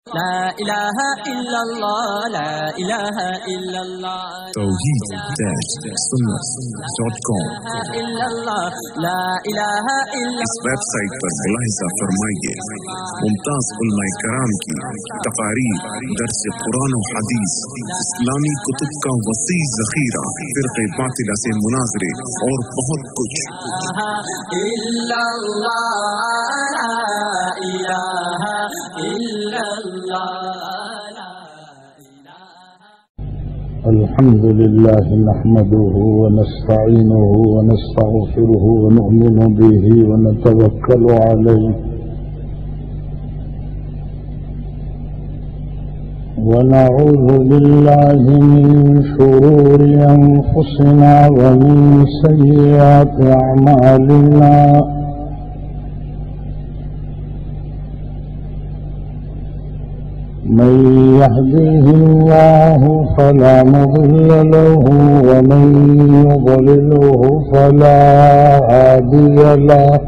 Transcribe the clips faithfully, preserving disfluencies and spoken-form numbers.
لا إله إلا الله لا إله إلا الله توحيد داش سنة دوت كوم إلا الله لا إله إلا इस वेबसाइट पर मुलाहिजा फरमाइए मुमताज उलमाए कराम की तकारीर, दर्स कुरान और हदीस, इस्लामी कुतुब का वसी ज़ख़ीरा, फ़िरक़े बातिला से मुनाज़रे और बहुत कुछ। الحمد لله نحمده ونستعينه ونستغفره ونؤمن به ونتوكل عليه ونعوذ بالله من شرور أنفسنا ومن سيئات أعمالنا من يهديه الله فلا مضل له ومن يضلله فلا هادي له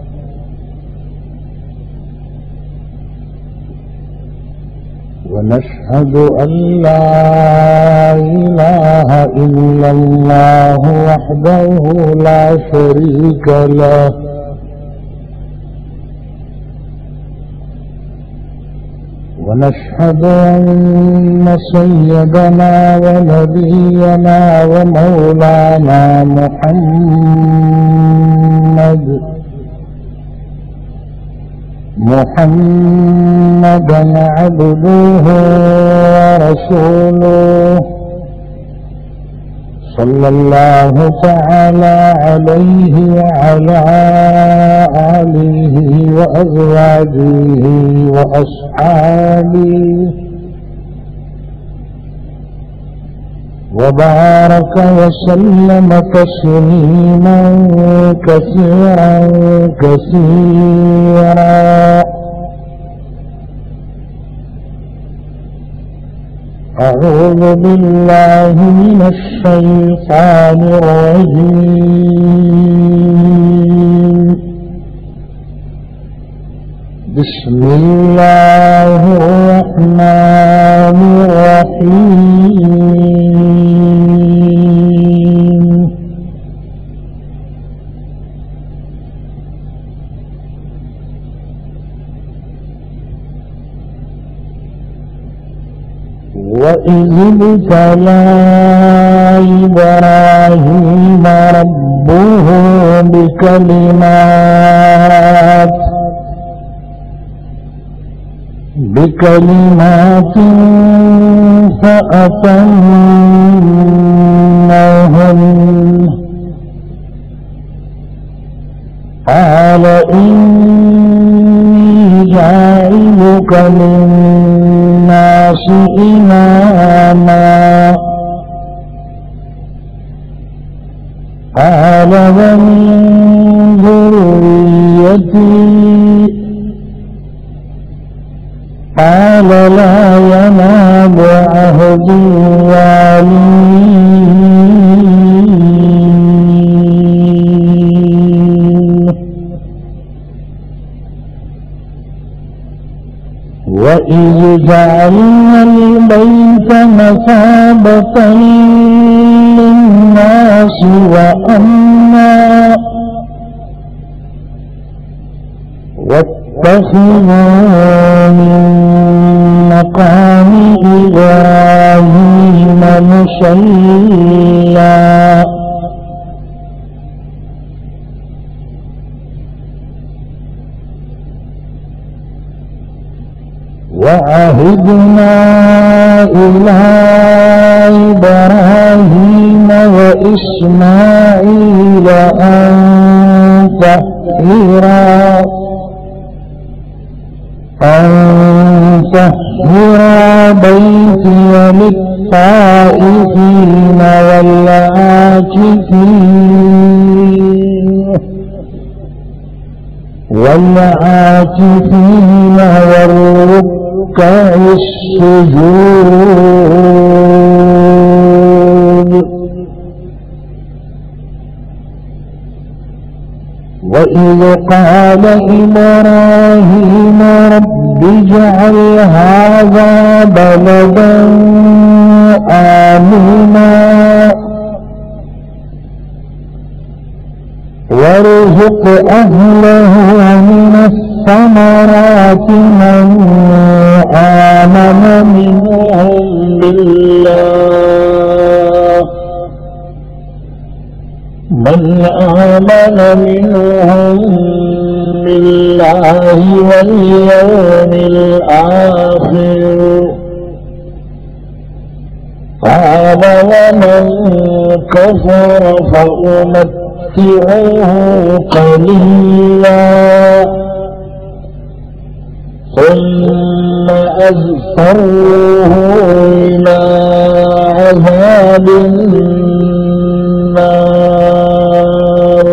ونشهد أن لا إله إلا الله وحده لا شريك له ونشهد أن سيدنا ونبينا ومولانا محمد محمدا عبده ورسوله صلى الله تعالى عليه وعلى آله وأزواجه وأصحابه وبارك وسلم تسليما كثيرا كثيرا أعوذ بالله من الشيطان الرجيم بسم الله الرحمن الرحيم وإذ ابتلى إبراهيم ربه بكلمات بكلمات فأتمهن قال إني جاعلك للناس إماما قال ومن ذريتي قال لا ينال عهد الظالمين وإذ جعلنا البيت مثابة للناس وأمنا واتخذوا من مقام إبراهيم مصلى وعهدنا إلى إبراهيم وإسماعيل أن طهرا أن طهرا بيتي للطائفين والعاكفين والعاكفين والركع السجود وإذ قال إبراهيم رب اجعل هذا بلدا آمنا وارزق أهله من الثمرات من آمن منهم بالله من آمن منهم بالله واليوم الآخر قال ومن كفر فأمتعه قليلا ثم أضطره إلى عذاب النار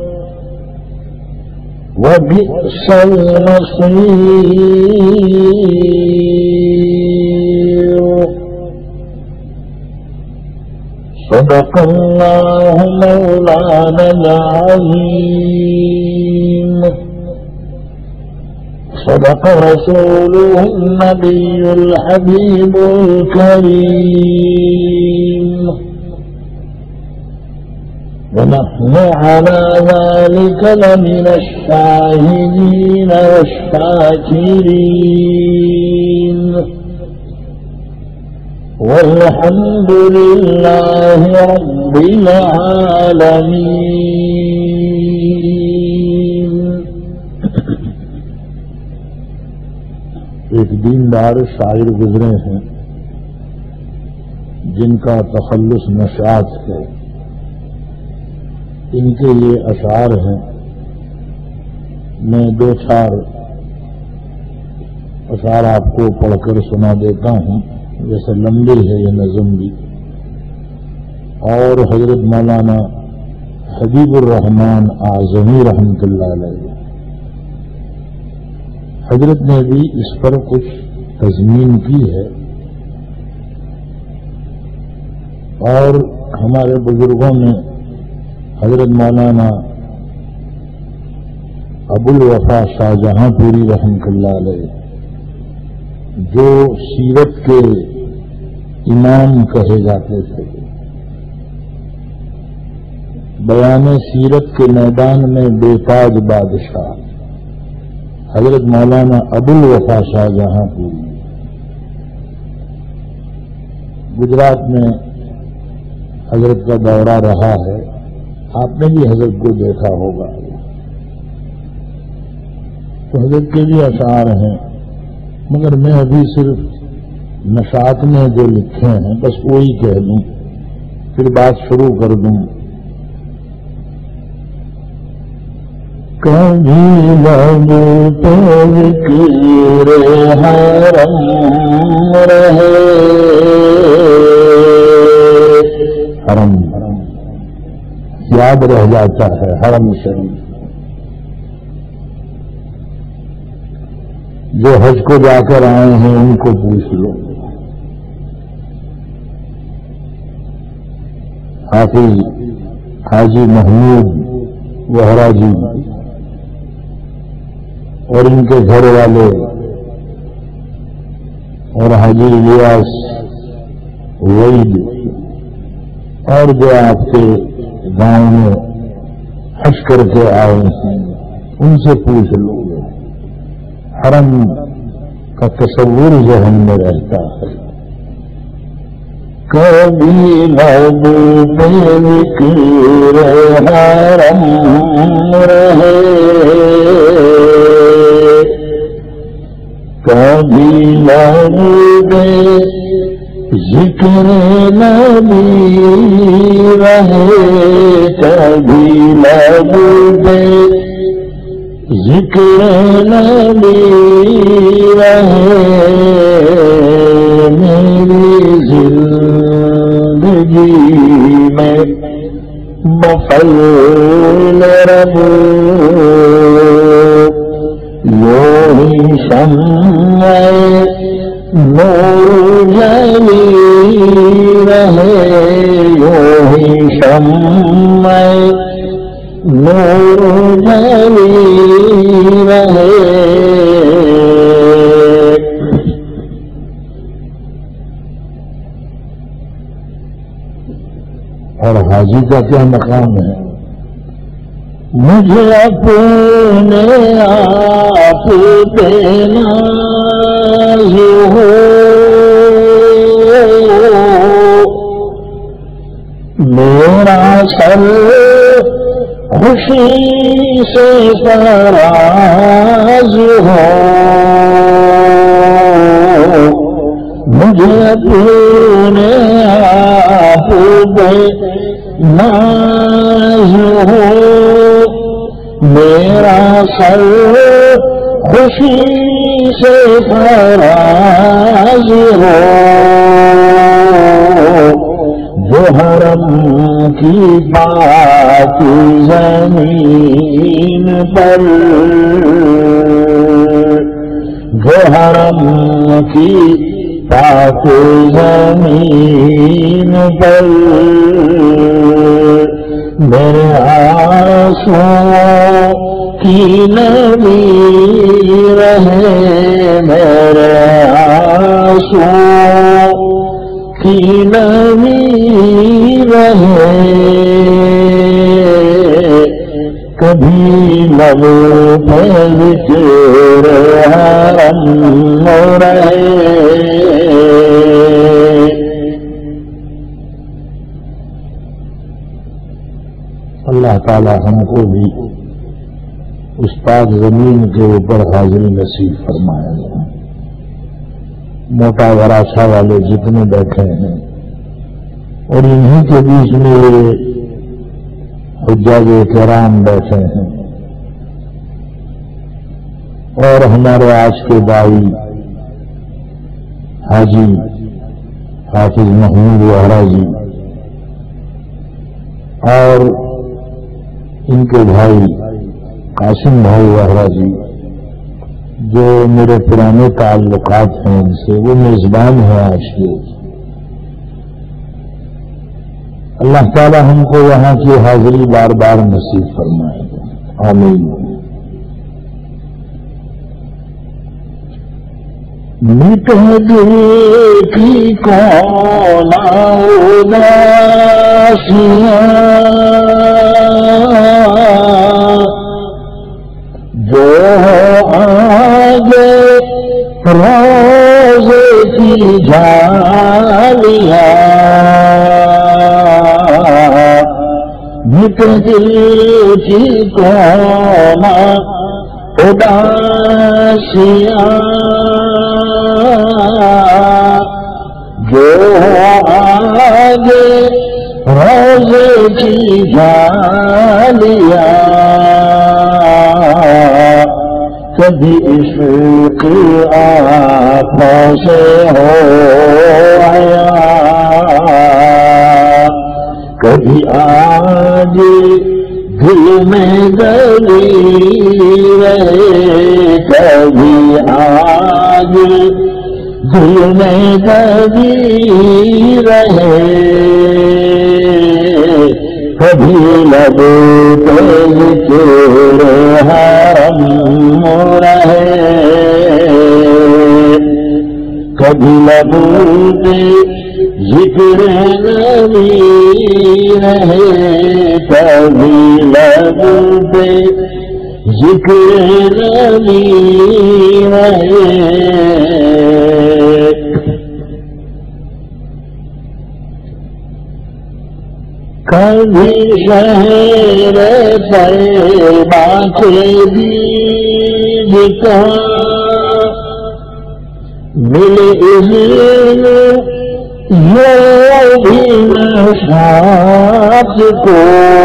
وبئس المصير. صدق الله مولانا العظيم. صدق رسوله النبي الحبيب الكريم. ونحن على ذلك لمن الشاهدين والشاكرين والحمد لله رب العالمين. ایک دیندار شاعر گزرے ہیں جن کا تخلص نشاط ہے. ان کے یہ اشعار ہیں. میں دو چار اشعار آپ کو پڑھ کر سنا دیتا ہوں. جیسے لمبی ہے یہ نظم بھی. اور حضرت مولانا حبیب الرحمان اعظمی رحمۃ اللہ علیہ حضرت نے بھی اس پر کچھ تضمین کی ہے. اور ہمارے بزرگوں نے حضرت مولانا ابو الوفا شاہ جہاں پوری رحمۃ اللہ علیہ جو سیرت کے امام کہے جاتے تھے، بیان سیرت کے میدان میں بے تاج بادشاہ حضرت مولانا ابو الوفا شاہ جہاں پوری گجرات میں حضرت کا دورہ رہا ہے. آپ نے بھی حضرت کو دیکھا ہوگا. تو حضرت کے بھی اشعار ہیں، مگر میں ابھی صرف نشاط میں جو لکھے ہیں بس وہی کہہ دوں، پھر بات شروع کر دوں. کبھی لب پہ ذکر حرم رہے. حرم یاد رہ جاتا ہے. حرم شریف جو حج کو جا کر آئے ہیں ان کو پوچھ لو. حافظ حاجی محمود وہرا جی اور ان کے گھر والے اور حاجی الیاس وعید اور جو آپ کے گاؤں میں حج کر کے آئے ہیں ان سے پوچھ لو. حرم کا تصور ذہن میں رہتا ہے. کبھی لب پہ ذکر حرم رہے، کبھی لب پہ ذکر نبی رہے، کبھی لب پہ ذکر نبی رہے. میری زندگی میں بفضل رب یوں ہی شمع نور جلی رہے، یوں ہی شمع نور جلی اور حاجی کا کیا مقام ہے؟ مجھے اپنے آپ پہ ناز ہو، میرا سر خوشی سے فراز ہو، مجھے اپنے آپ پہ ناز ہو، میرا سر خوشی سے فراز ہو، جو حرم کی پاک زمین پر، جو حرم کی پاک زمین پر میرے آنسوؤں کی نمی رہے، میرے آنسوؤں کی نمی رہے، کبھی لب پہ ذکر حرم رہے۔ اللہ تعالی ہم کو بھی اس پاک زمین کے اوپر حاضری نصیب فرمائے۔ موٹا وراثہ والے جتنے بیٹھے ہیں اور انہی کے بیچ میں حجاج کرام بیٹھے ہیں، اور ہمارے آج کے دائی حاجی حافظ محمود وہرا جی اور ان کے بھائی قاسم بھائی وہرا جی جو میرے پرانے تعلقات ہیں ان سے، وہ میزبان ہیں آج کے۔ اللہ تعالی ہم کو یہاں کی حاضری بار بار نصیب فرمائے، آمین۔ مٹے دل کی کون اداسیاں، جو آگے روزے کی جھالیاں، مٹے دل کی کون اداسیاں، جو آگے روزے کی جھالیاں، کبھی عشق آنکھوں سے ہو آیا، کبھی آج دل میں گلی رہے، کبھی آج دل میں گلی رہے، کبھی لب پہ ذکر حرم رہے، کبھی لب پہ ذکر نبی رہے، کبھی لب پہ ذکر نبی رہے، کبھی شہر طیبہ کے بیج کا ملے اذن یہ بھی نشاط کو،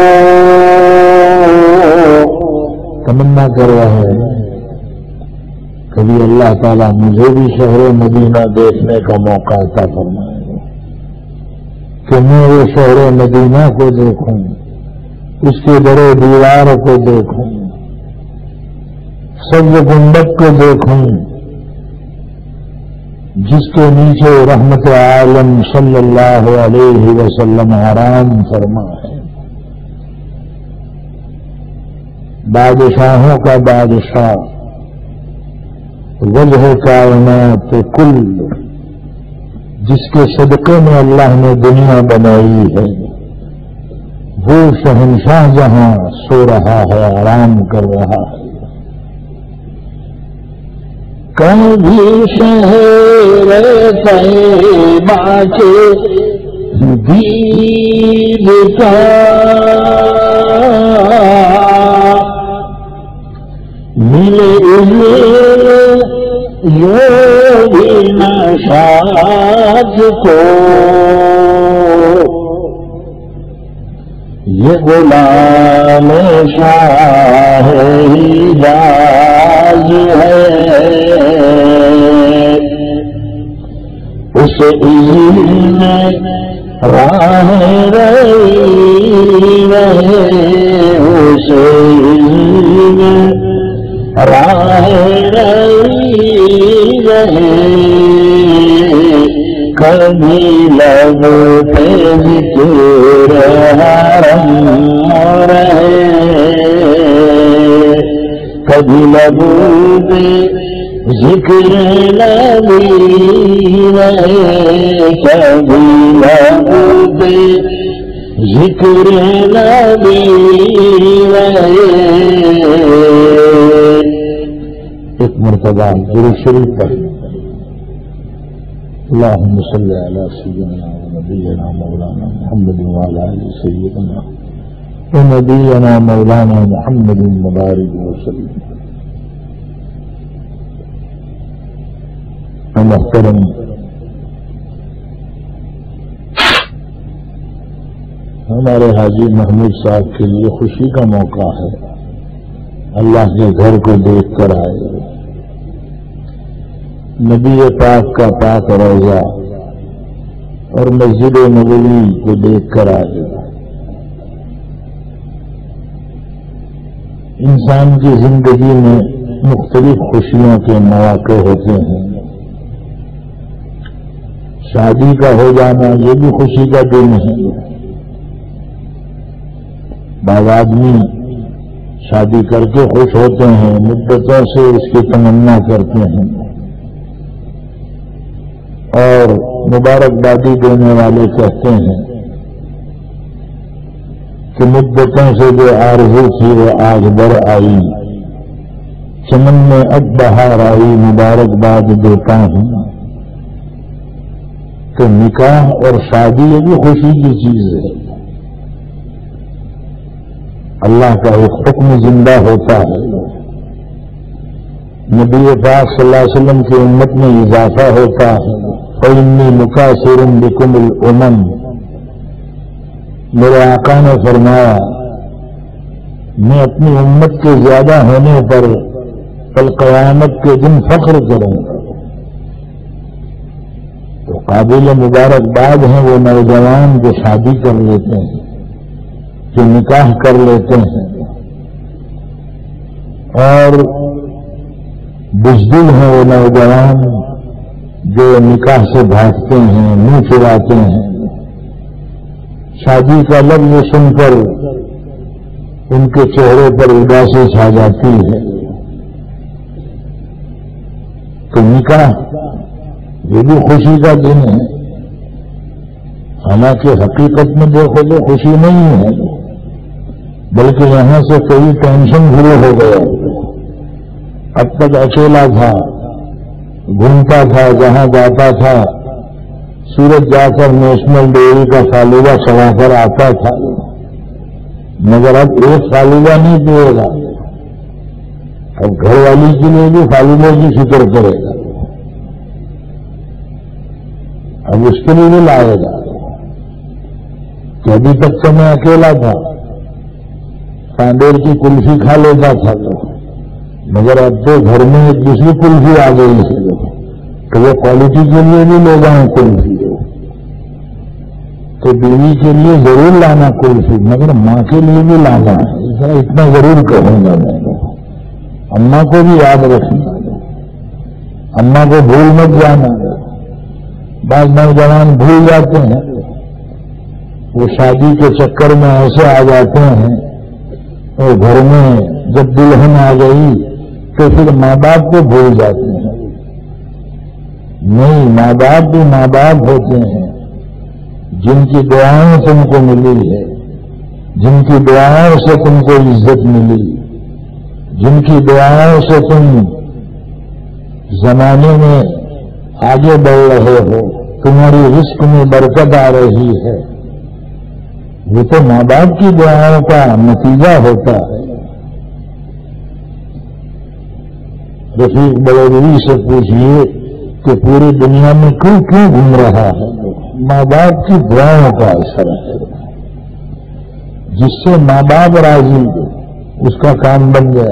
تمنا کر رہا ہے کبھی اللہ تعالیٰ مجھے بھی شہر مدینہ دیکھنے کا موقع عطا فرمائے کہ میں وہ شہر مدینہ کو دیکھوں، اس کے بڑے دیوار کو دیکھوں، سبز گنبد کو دیکھوں، جس کے نیچے رحمت عالم صلی اللہ علیہ وسلم آرام فرما ہے، بادشاہوں کا بادشاہ، وجہ کائنات کل، جس کے صدقے میں اللہ نے دنیا بنائی ہے، وہ شہنشاہ جہاں سو رہا ہے، آرام کر رہا ہے. کبھی شہر طیبہ کے دید کا ملے یوگی نشاط کو، یہ غلام شاہ حجاز ہے، اس عظیم راہ رہی رہے، اس عظیم راہ رہی رہے، کبھی لب پہ ذکر حرم رہے، کبھی لب پہ ذکر نبی رہے، کبھی لب پہ ذکر نبی رہے. ایک مرتبہ درود شریف پڑھ. اللهم صل على سيدنا ونبينا مولانا محمد وعلى آل سيدنا ونبينا مولانا محمد مبارك وسلم. محترم ہمارے حاجی محمود صاحب کے لیے خوشی کا موقع ہے، اللہ کے گھر کو دیکھ کر آئے، نبی پاک کا پاک روضہ اور مسجد نبوی کو دیکھ کر آئے. انسان کی زندگی میں مختلف خوشیوں کے مواقع ہوتے ہیں. شادی کا ہو جانا یہ بھی خوشی کا دن ہے. بعض آدمی شادی کر کے خوش ہوتے ہیں، مدتوں سے اس کی تمنا کرتے ہیں، اور مبارکبادی دینے والے کہتے ہیں کہ مدتوں سے جو آرزو تھی وہ آج بر آئی، چمن میں اب بہار آئی، مبارکباد دیتا ہوں. کہ نکاح اور شادی یہ بھی خوشی کی چیز ہے. اللہ کا ایک حکم زندہ ہوتا ہے، نبی پاک صلی اللہ علیہ وسلم کی امت میں اضافہ ہوتا ہے. فإنی مکاثر بکم الامم، میرے آقا نے فرمایا میں اپنی امت کے زیادہ ہونے پر کل قیامت کے دن فخر کروں گا. تو قابل مبارکباد ہیں وہ نوجوان جو شادی کر لیتے ہیں، جو نکاح کر لیتے ہیں، اور بزدل ہیں وہ نوجوان جو نکاح سے بھاگتے ہیں، منہ چراتے ہیں. شادی کا لفظ سن کر ان کے چہرے پر اداسی چھا جاتی ہے. تو نکاح یہ بھی خوشی کا دن ہے، حالانکہ حقیقت میں دیکھو تو خوشی نہیں ہے، بلکہ یہاں سے کوئی ٹینشن شروع ہو گیا. اب تک اکیلا تھا، گھومتا تھا، جہاں جاتا تھا سورج جا کر نیشنل ڈیری کا فالودہ چلا کر آتا تھا، مگر اب ایک فالودہ نہیں پیے گا، اب گھر والی کے لیے بھی فالودے کی فکر کرے گا، اب اس کے لیے بھی لائے گا. کہ ابھی تک تو میں اکیلا تھا، کانڈیر کی کلفی کھا لیتا تھا، مگر اب تو گھر میں ایک دوسری کلفی آ گئی ہے، تو وہ کوالٹی کے لیے بھی لے جائیں کلفی، تو بیوی کے لیے ضرور لانا کلفی، مگر ماں کے لیے بھی لانا ہے. اتنا ضرور کہوں گا میں، اماں کو بھی یاد رکھنا، اماں کو بھول مت جانا. بعض نوجوان بھول جاتے ہیں، وہ شادی کے چکر میں ایسے آ جاتے ہیں، اور گھر میں جب دلہن آ گئی تو پھر ماں باپ کو بھول جاتے ہیں. نہیں، ماں باپ بھی ماں باپ ہوتے ہیں، جن کی دعائیں تم کو ملی ہے، جن کی دعاؤں سے تم کو عزت ملی، جن کی دعاؤں سے تم زمانے میں آگے بڑھ رہے ہو، تمہاری رزق میں برکت آ رہی ہے، وہ تو ماں باپ کی دعاؤں کا نتیجہ ہوتا ہے۔ رفیق بلوری سے پوچھئے کہ پوری دنیا میں کیوں کیوں گھوم رہا ہے؟ ماں باپ کی دعاؤں کا اثر ہے۔ جس سے ماں باپ راضی اس کا کام بن گیا،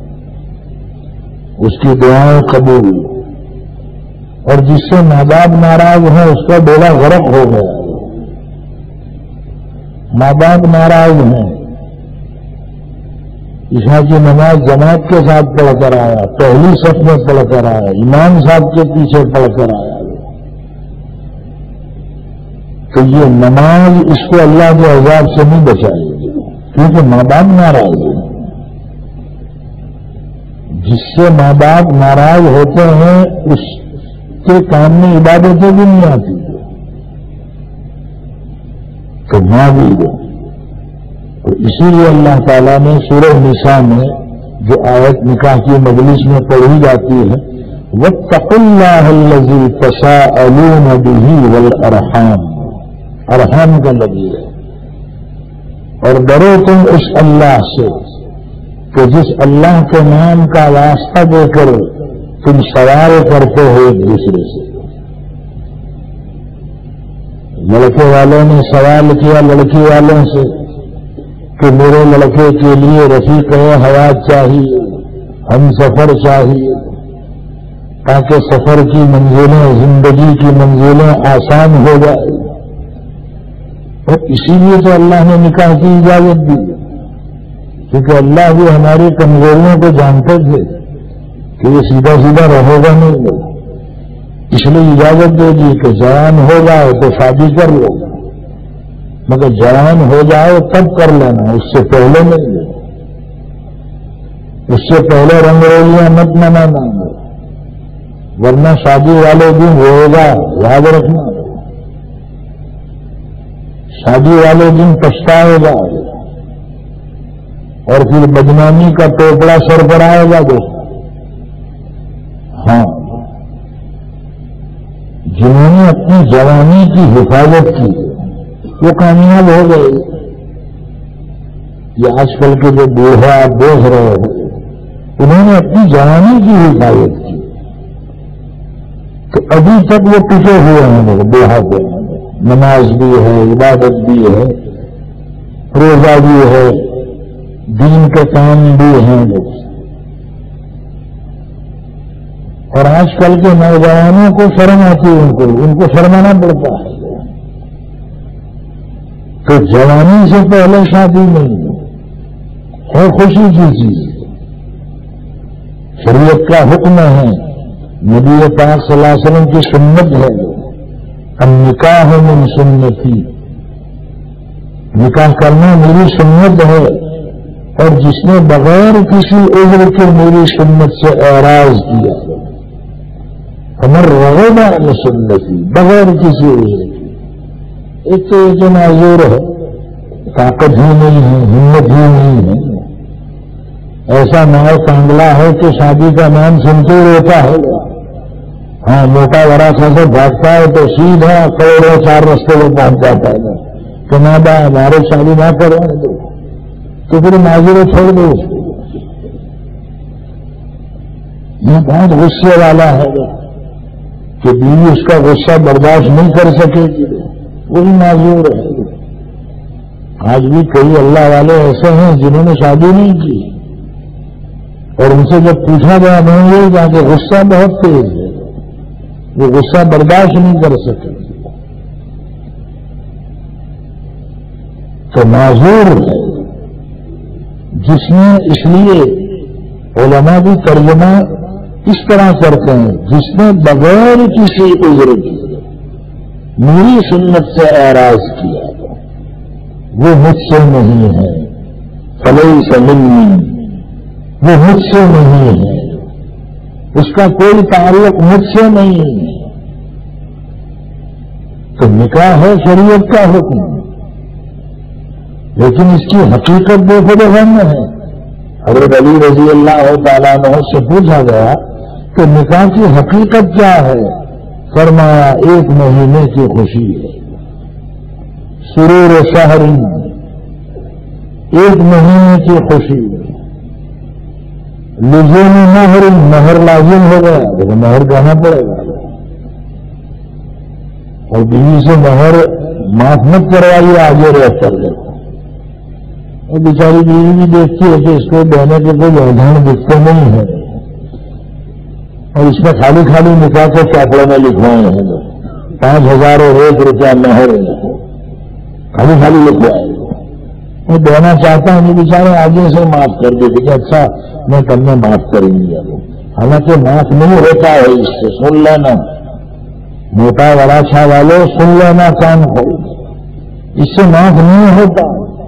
اس کی دعائیں قبول، اور جس سے ماں باپ ناراض ہیں اس کا بیڑا غرق ہو گیا۔ ماں باپ ناراض ہیں، عشاء کی نماز جماعت کے ساتھ پڑھ کر آیا، پہلی صف میں پڑھ کر آیا، امام صاحب کے پیچھے پڑھ کر آیا، تو یہ نماز اس کو اللہ کے عذاب سے نہیں بچائے گی، کیونکہ ماں باپ ناراض ہیں۔ جس سے ماں باپ ناراض ہوتے ہیں اس کے کام میں عبادتیں بھی نہیں آتی، تو ماں بھی دو۔ تو اسی لیے اللہ تعالیٰ نے سورہ نساء میں جو آیت نکاح کی مجلس میں پڑھی جاتی ہے، وَاتَّقُوا اللَّهَ الَّذِي تَسَاءَلُونَ بِهِ وَالْأَرْحَامَ، ارحام کا لفظ ہے، اور ڈرو تم اس اللہ سے کہ جس اللہ کے نام کا واسطہ دے کر تم سوال کرتے ہو ایک دوسرے سے۔ لڑکے والوں نے سوال کیا لڑکی والوں سے کہ میرے لڑکے کے لیے رفیق حیات چاہیے، ہم سفر چاہیے، تاکہ سفر کی منزلیں، زندگی کی منزلیں آسان ہو جائے۔ اور اسی لیے تو اللہ نے نکاح کی اجازت دی، کیونکہ اللہ بھی ہماری کمزوریوں کو جانتے تھے کہ یہ سیدھا سیدھا رہے گا نہیں، اس لیے اجازت دے دی کہ جوان ہو جائے تو شادی کر لو، مگر جوان ہو جائے تب کر لینا، اس سے پہلے نہیں، اس سے پہلے رنگولیاں مت منانا، ورنہ شادی والے دن روئے گا، یاد رکھنا، شادی والے دن پچھتائے گا، اور پھر بدنامی کا ٹوکڑا سر پر آئے گا۔ دوست ہاں، جنہوں نے اپنی جوانی کی حفاظت کی وہ کامیاب ہو گئے۔ یہ آج کل کے جو بوڑھا آپ دیکھ رہے ہو، انہوں نے اپنی جوانی کی حفاظت کی، تو ابھی تک وہ ٹکے ہوئے ہیں، بوڑھا پہ نماز بھی ہے، عبادت بھی ہے، روزہ بھی ہے، دین کے کام بھی ہیں۔ اور آج کل کے نوجوانوں کو شرم آتی ہے، ان کو ان کو شرمانا پڑتا ہے، تو جوانی سے پہلے شادی نہیں ہے، خوشی کی چیز، شریعت کا حکم ہے، نبی پاک صلی اللہ علیہ وسلم کی سنت ہے، النکاح من سنتی، نکاح کرنا میری سنت ہے، اور جس نے بغیر کسی عذر کے میری سنت سے اعراض کیا، ہمر رغب عن سنتی، بغیر کسی عذر کی، ایک تو یہ جو معذور ہے، طاقت ہی نہیں ہے، ہمت ہی نہیں ہے، ایسا نئے کانگلا ہے کہ شادی کا نام سنتے ہی روتا ہے، ہاں موٹا بڑا سا سے بھاگتا ہے تو سیدھا کروڑوں چار رستے میں پہنچ جاتا ہے کہ نہ با ہمارے شادی نہ کرو، تو پھر معذور چھوڑ دو اس کو۔ یہ بہت غصے والا ہے کہ بیوی اس کا غصہ برداشت نہیں کر سکے گی، وہ بھی معذور ہے۔ آج بھی کئی اللہ والے ایسے ہیں جنہوں نے شادی نہیں کی، اور ان سے جب پوچھا گیا نہیں یہ جہاں کہ غصہ بہت تیز ہے، وہ غصہ برداشت نہیں کر سکے، تو معذور ہے۔ جس نے، اس لیے علماء بھی ترجمہ اس طرح کرتے ہیں، جس نے بغیر کسی عذر کی میری سنت سے اعراض کیا وہ مجھ سے نہیں ہے، فلیس منی، وہ مجھ سے نہیں ہے، اس کا کوئی تعلق مجھ سے نہیں ہے۔ تو نکاح ہے شریعت کا حکم، لیکن اس کی حقیقت بے خود غم ہے. حضرت علی رضی اللہ تعالیٰ عنہ سے پوچھا گیا کہ نکاح کی حقیقت کیا ہے؟ فرمایا ایک مہینے کی خوشی ہے، سرور شہر، ایک مہینے کی خوشی. لزوم مہر، مہر لازم ہو گیا لیکن مہر دینا پڑے گا. اور بیوی سے مہر معاف مت کروائیے، آگے رہ کر دیکھو. اور بیچاری بیوی بھی دیکھتی ہے کہ اس کو دینے کے کوئی ادھان دکھتے نہیں ہے، اور اس میں خالی خالی نکاح کے چاپڑوں میں لکھوائے ہیں پانچ ہزار اور ایک روپیہ مہر خالی خالی لکھوائے. وہ دینا چاہتا ہوں بیچارے آگے سے معاف کر دیتے کہ اچھا میں تم نے معاف کریں گے. حالانکہ معاف نہیں ہوتا ہے. اس سے سن لینا موٹا بڑا چھا والوں، سن لینا کام ہو، اس سے معاف نہیں ہوتا.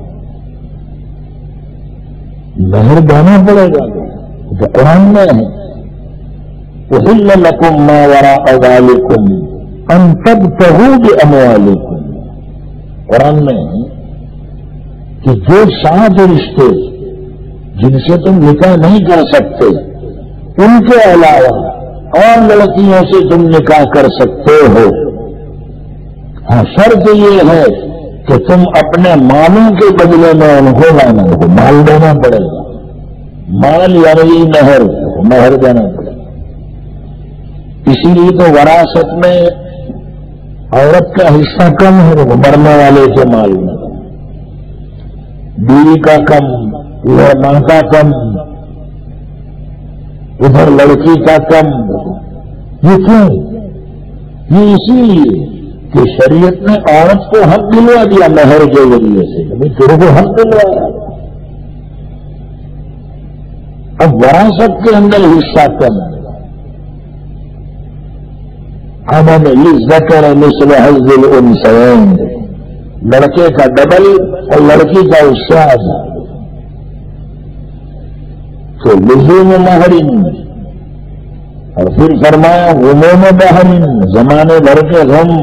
مہر دینا پڑے گا. تو قرآن میں ہے احل لکم ما وراء ذالکم ان تبتغوا باموالکم. قرآن میں ہے کہ جو سات رشتے جن سے تم نکاح نہیں کر سکتے ان کے علاوہ اور لڑکیوں سے تم نکاح کر سکتے ہو. ہاں شرط یہ ہے کہ تم اپنے مالوں کے بدلے میں ان کو لانا ہو، مال دینا پڑے گا. مال یعنی مہر، مہر دینا پڑے گا. اسی لیے تو وراثت میں عورت کا حصہ کم ہے مرنے والے کے مال میں، بیوی کا کم، ادھر ماں کا کم، ادھر لڑکی کا کم. یہ کیوں؟ یہ اسی لیے کہ شریعت نے عورت کو حق دلوا دیا مہر کے ذریعے سے، ابھی تیرے کو حق دلوایا. اب وراثت کے اندر حصہ کم ہے. امن للذکر مثل حظ الانثیین، لڑکے کا ڈبل اور لڑکی کا حصہ. تو لزوم مہرین، اور پھر فرمایا غموم بہرین، زمانے بھر کے غم.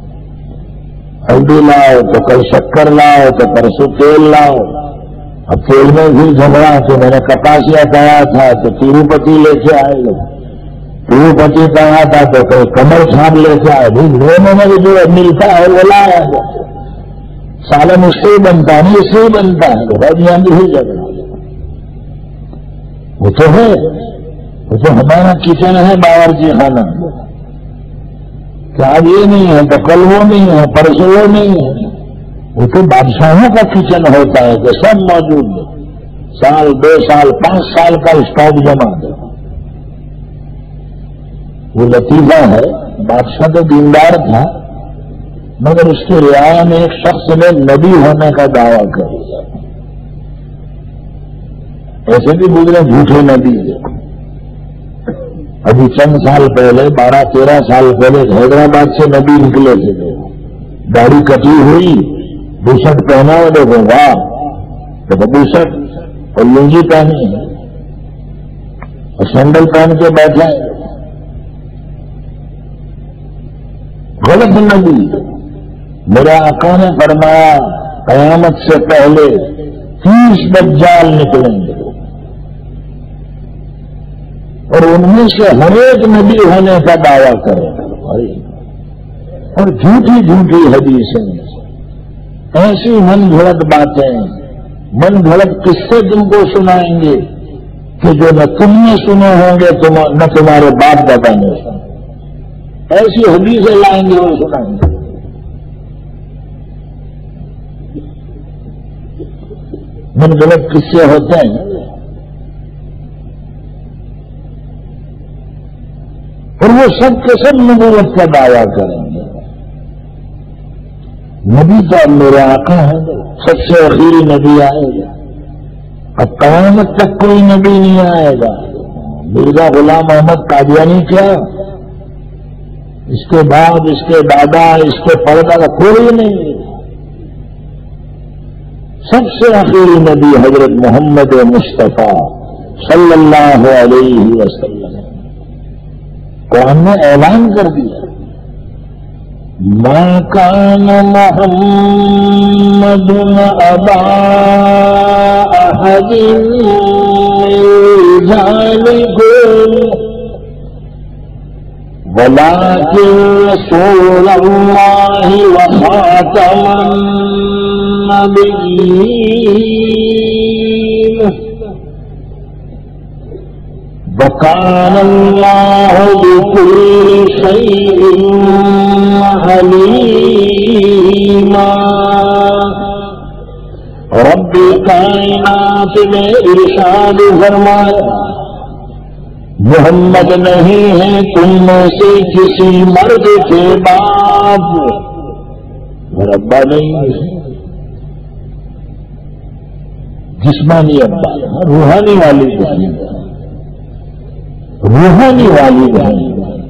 ہلدی لاؤ تو کل شکر لاؤ تو پرسوں تیل لاؤ. اب تیل میں بھی جھگڑا کہ میں نے کپاسیا کہا تھا تو تروپتی لے کے آئے لوگ، تروپتی کہا تھا تو کوئی کمر چھاپ لے کے آئے. دونوں میں جو ملتا ہے وہ لایا جاتا. سالن اس سے بنتا ہے، اس سے بنتا ہے. بہت یہاں بھی جھگڑا وہ تو ہے. وہ تو ہمارا کچن ہے باورچی خانہ، کہ آج یہ نہیں ہے تو کل وہ نہیں ہے، پرسوں وہ نہیں ہے. وہ تو بادشاہوں کا کچن ہوتا ہے کہ سب موجود ہے، سال دو سال پانچ سال کا اسٹاک جمع ہے. وہ لطیفہ ہے، بادشاہ تو دیندار تھا مگر اس کی رعایا میں ایک شخص نے نبی ہونے کا دعویٰ کر دیا. ایسے بھی گزرے جھوٹے نبی. ابھی چند سال پہلے بارہ تیرہ سال پہلے حیدرآباد سے نبی نکلے تھے، داڑھی کٹی ہوئی، بوشٹ پہنا ہوا، دیکھو واہ تو بوشٹ اور لنگی پہنی ہے اور سینڈل پہن کے بیٹھے. غلط نبی. میرے آقا نے فرمایا قیامت سے پہلے تیس دجال نکلیں گے اور ان میں سے ہر ایک نبی ہونے کا دعویٰ کریں گے. اور جھوٹی جھوٹی حدیثیں، ایسی من گھڑت باتیں، من گھڑت قصے تم کو سنائیں گے کہ جو نہ تم نے سنے ہوں گے نہ تمہارے باپ دادا نے سنے. ایسی حدیثیں لائیں گے اور سنائیں گے. من گھڑت قصے ہوتے ہیں. اور وہ سب کے سب نبوت کا دعویٰ کریں گے. نبی تو اب میرے آقا ہے، سب سے اخیری نبی آئے گا. اب قیامت تک کوئی نبی نہیں آئے گا. مرزا غلام احمد قادیانی کیا، اس کے بعد اس کے دادا اس کے پردادا کوئی نہیں. سب سے اخیری نبی حضرت محمد مصطفیٰ صلی اللہ علیہ وسلم. قرآن نے اعلان کر دیا ما كان محمد أبا أحد من رجالكم ولكن رسول الله وخاتم النبيين وكان الله بكل شيء عليما. رب کائنات نے ارشاد فرمایا محمد نہیں ہے تم میں سے کسی مرد کے باپ، ربا نہیں ہے جسمانی ابا، روحانی والی بہن، روحانی والی بہن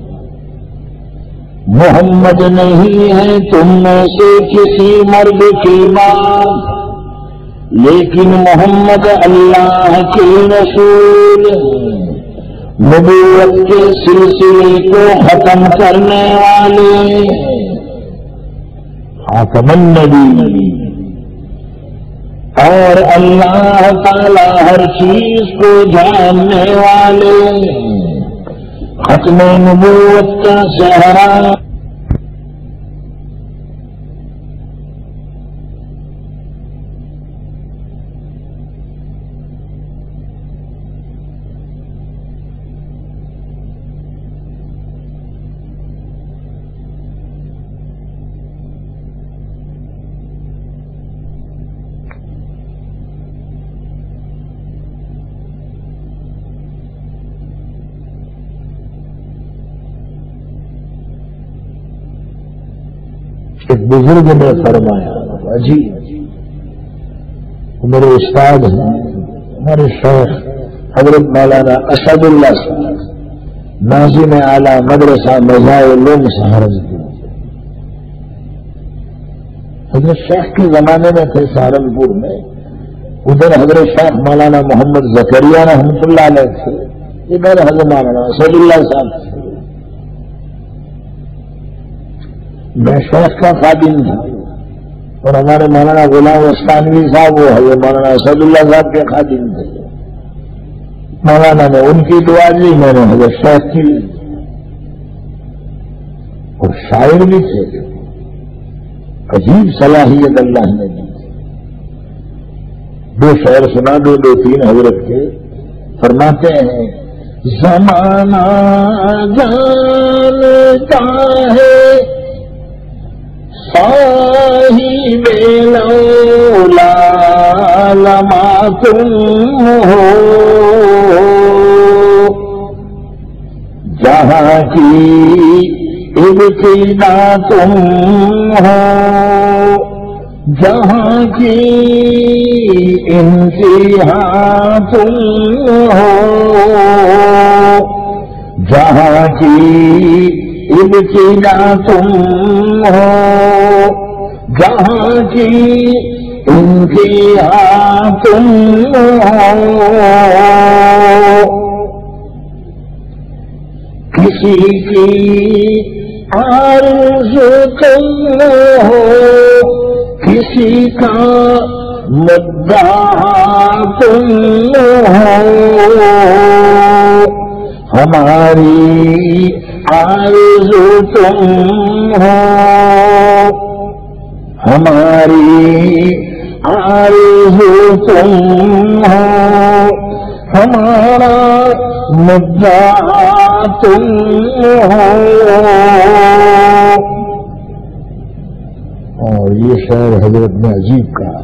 محمد نہیں ہے تم میں سے کسی مرد کی باپ، لیکن محمد اللہ کے رسول نبوت کے سلسلے کو ختم کرنے والے خاتم النبی، اور اللہ تعالی ہر چیز کو جاننے والے ختم نبوت کا صحرا. ایک بزرگ نے فرمایا، جی میرے استاد ہیں ہمارے شیخ حضرت مولانا اسد اللہ صاحب ناظم اعلیٰ مدرسہ مزاح العلوم سہارنپور، حضرت شیخ کے زمانے میں تھے سہارنپور میں، ادھر حضرت شیخ مولانا محمد زکریا رحمۃ اللہ علیہ تھے، ادھر حضرت مولانا اسد اللہ صاحب تھے. میں شیخ کا خادم تھا اور ہمارے مولانا غلام وسطانوی صاحب وہ حضرت مولانا اسد اللہ صاحب کے خادم تھے. مولانا نے ان کی دعا لی، میں نے حضرت شیخ کی، اور شاعر بھی تھے، عجیب صلاحیت اللہ نے دی. دو شعر سنا دو دو تین حضرت کے. فرماتے ہیں زمانہ جانتا ہے صاحب لولا لما تم ہو، جہاں کی ابتدا تم ہو، جہاں کی انتہا تم ہو، جہاں کی ابتدا تم ہو، جہاں کی انتہا تم ہو. کسی کی آرزو تم ہو، کسی کا مدعا تم ہو، ہماری آرزو تم ہو، ہماری آرزو تم ہو، ہمارا مدعا تم ہو. اور یہ شعر حضرت نے عجیب کہا،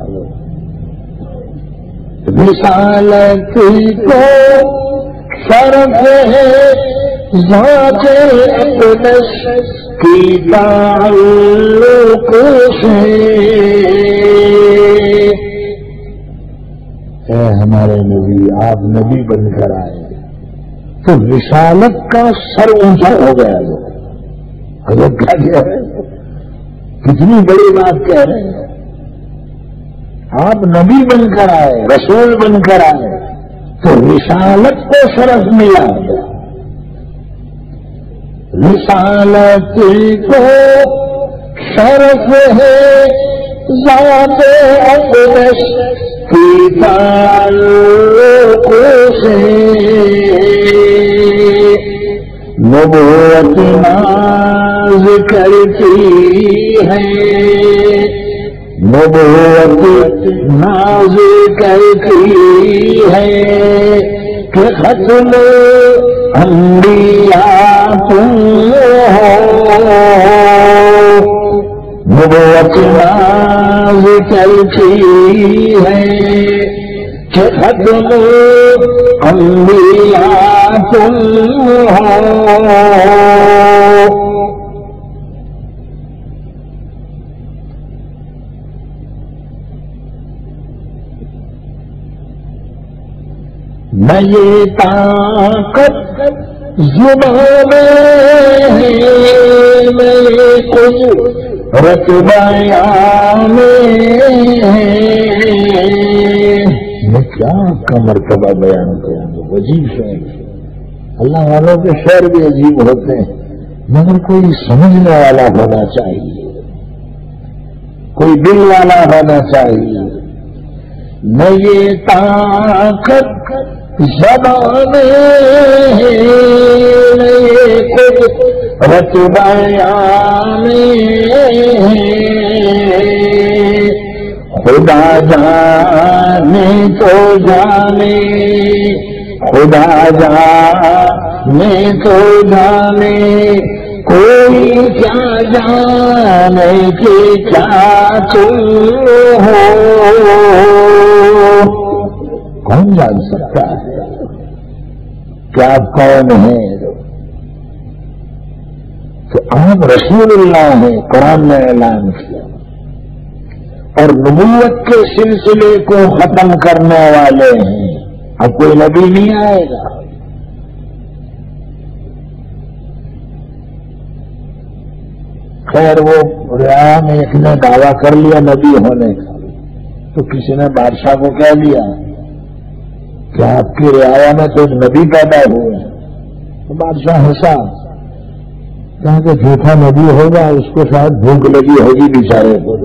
رسالت کو شرف ہے ذات اقدس کی تعلق سے. اے ہمارے نبی، آپ نبی بن کر آئے تو رسالت کا سر اونچا ہو گیا. حضرت کیا کہہ رہے ہیں، کتنی بڑی بات کہہ رہے ہیں. آپ نبی بن کر آئے، رسول بن کر آئے تو رسالت کو شرف ملا. رسالت کو شرف ہے ذات اقدس کی تعلق سے، نبوت ناز کرتی ہے، نبوت ناز کرتی ہے کہ ختم انبیاء تم ہو، نبوت ناز کرتی ہے کہ ختم انبیاء تم ہو۔ نہ یہ طاقت زبان ہے، نہ یہ قدرت بیان میں ہے، میں کیا کا مرتبہ بیان کروں گا؟ عجیب شعر، اللہ والوں کے شعر بھی عجیب ہوتے ہیں، مگر کوئی سمجھنے والا ہونا چاہیے، کوئی دل والا ہونا چاہیے۔ نہ یہ طاقت زبان ہے، نہ یہ قدرت بیان ہے، خدا جانے تو جانے، خدا جانے تو جانے، کوئی کیا جانے کہ کیا تم ہو، کون جان سکتا ہے کہ آپ کون ہیں؟ تو آپ رسول اللہ ہیں، قرآن نے اعلان کیا، اور نبوت کے سلسلے کو ختم کرنے والے ہیں، اب کوئی نبی نہیں آئے گا۔ خیر وہ رعایا میں ایک نے دعویٰ کر لیا نبی ہونے کا، تو کسی نے بادشاہ کو کہہ دیا کہ آپ کی رعایا میں تو نبی پیدا ہوئے ہیں، تو بادشاہ ہنسا، کہا کہ جھوٹا نبی ہوگا، اس کو شاید بھوک لگی ہوگی بیچارے کو،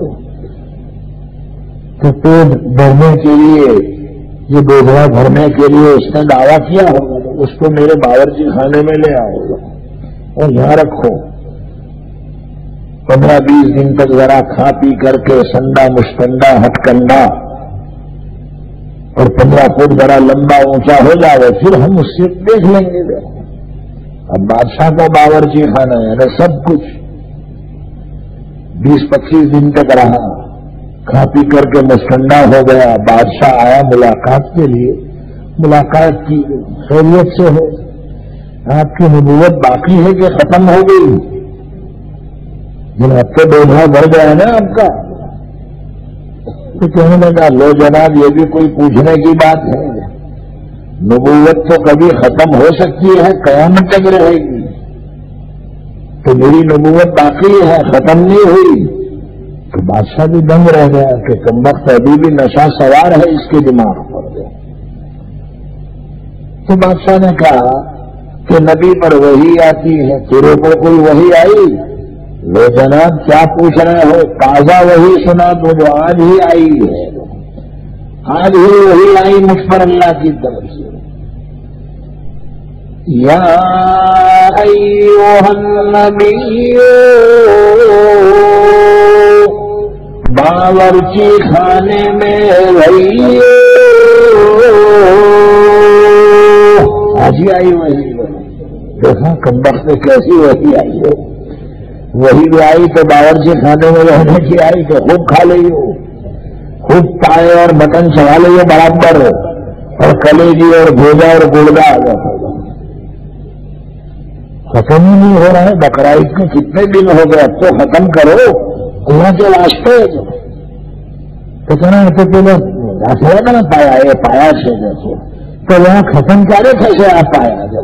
تو پیٹ بھرنے کے لیے، یہ بوجھا بھرنے کے لیے اس نے دعویٰ کیا ہوگا، تو اس کو میرے باورچی خانے میں لے آؤ اور یہاں رکھو، پندرہ بیس دن تک ذرا کھا پی کر کے سنڈا مشتنڈا ہٹ کنڈا اور پندرہ فٹ ذرا لمبا اونچا ہو جائے، پھر ہم اس سے دیکھ لیں گے۔ اب بادشاہ کا باورچی خانہ ہے سب کچھ، بیس پچیس دن تک رہا، کھا پی کر کے مشتنڈا ہو گیا، بادشاہ آیا ملاقات کے لیے، ملاقات کی، خیریت سے ہو، آپ کی نبوت باقی ہے کہ ختم ہو گئی؟ اب تو بوجھا بڑھ گیا ہے نا آپ کا، تو کہنے لگا لو جناب یہ بھی کوئی پوچھنے کی بات ہے، نبوت تو کبھی ختم ہو سکتی ہے، قیامت تک رہے گی، تو میری نبوت باقی ہے، ختم نہیں ہوئی۔ تو بادشاہ بھی دنگ رہ گیا کہ کمبخت ابھی بھی نشہ سوار ہے اس کے دماغ پر۔ تو بادشاہ نے کہا کہ نبی پر وحی آتی ہے، تیرے پر کوئی وحی آئی؟ لو جناب کیا پوچھ رہے ہو، تازہ وحی سنا تو جو آج ہی آئی ہے، آج ہی وحی آئی مجھ پر اللہ کی طرف سے۔ یا ایھا النبی باورچی خانے میں رہیے، آج ہی آئی وحی، دیکھا کمبخت سے کیسی وحی آئی ہے، وہی بھی آئی تو باورچی خانے میں رہنے کی آئی کہ خوب کھا لئی ہو، خوب پائے اور مٹن چڑھا لئی ہو برابر، اور کلیجی اور بھوجا اور گڑگا آ جاتا، ختم ہی نہیں ہو رہا ہے۔ بقرعید کے کتنے دن ہو گئے، اب تو ختم کرو اللہ کے واسطے۔ تو کہنا تو پہلے راستے نا پایا یہ پایا سے جیسے، تو وہاں ختم کرے کیسے آپ پایا جب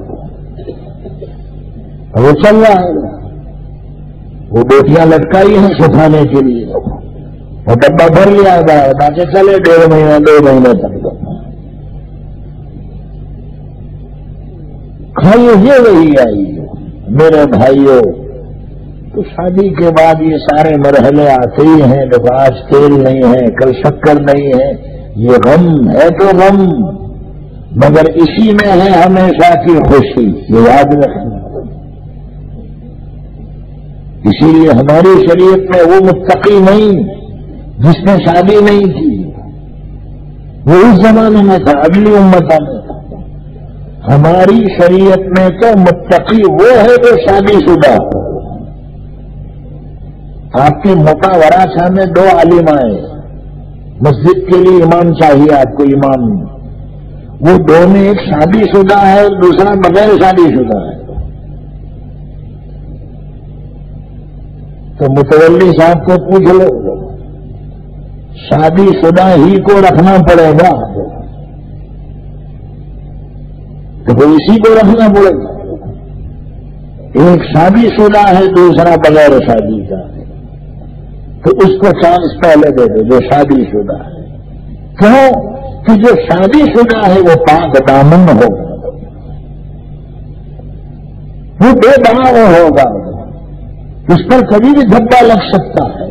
وہ چل رہا ہے، وہ بیٹیاں لٹکائی ہیں سکھانے کے لیے، وہ ڈبہ بھر لیا ہے باقی چلے ڈیڑھ مہینہ دو مہینے تک۔ کھائیے یہ وہی آئی میرے بھائیوں، تو شادی کے بعد یہ سارے مرحلے آتے ہی ہیں، دیکھو آج تیل نہیں ہے، کل شکر نہیں ہے، یہ غم ہے تو غم، مگر اسی میں ہے ہمیشہ کی خوشی، یہ یاد رکھنا۔ اسی لیے ہماری شریعت میں وہ متقی نہیں جس نے شادی نہیں کی، وہ اس زمانے میں تھا، اگلی امتوں میں تھا۔ ہماری شریعت میں تو متقی وہ ہے جو شادی شدہ ہو۔ آپ کے مقابرہ شاہ میں دو عالم آئے، مسجد کے لیے امام چاہیے آپ کو، امام، وہ دو میں ایک شادی شدہ ہے اور دوسرا بغیر شادی شدہ ہے۔ تو متولی صاحب کو پوچھ لو، شادی شدہ ہی کو رکھنا پڑے گا تو وہ اسی کو رکھنا پڑے گا۔ ایک شادی شدہ ہے، دوسرا بغیر شادی کا ہے، تو اس کو چانس پہلے دے دو جو شادی شدہ ہے۔ کیوں کہ جو شادی شدہ ہے وہ پاک دامن ہوگا، وہ بے داغ ہوگا، اس پر کبھی بھی دھبا لگ سکتا ہے۔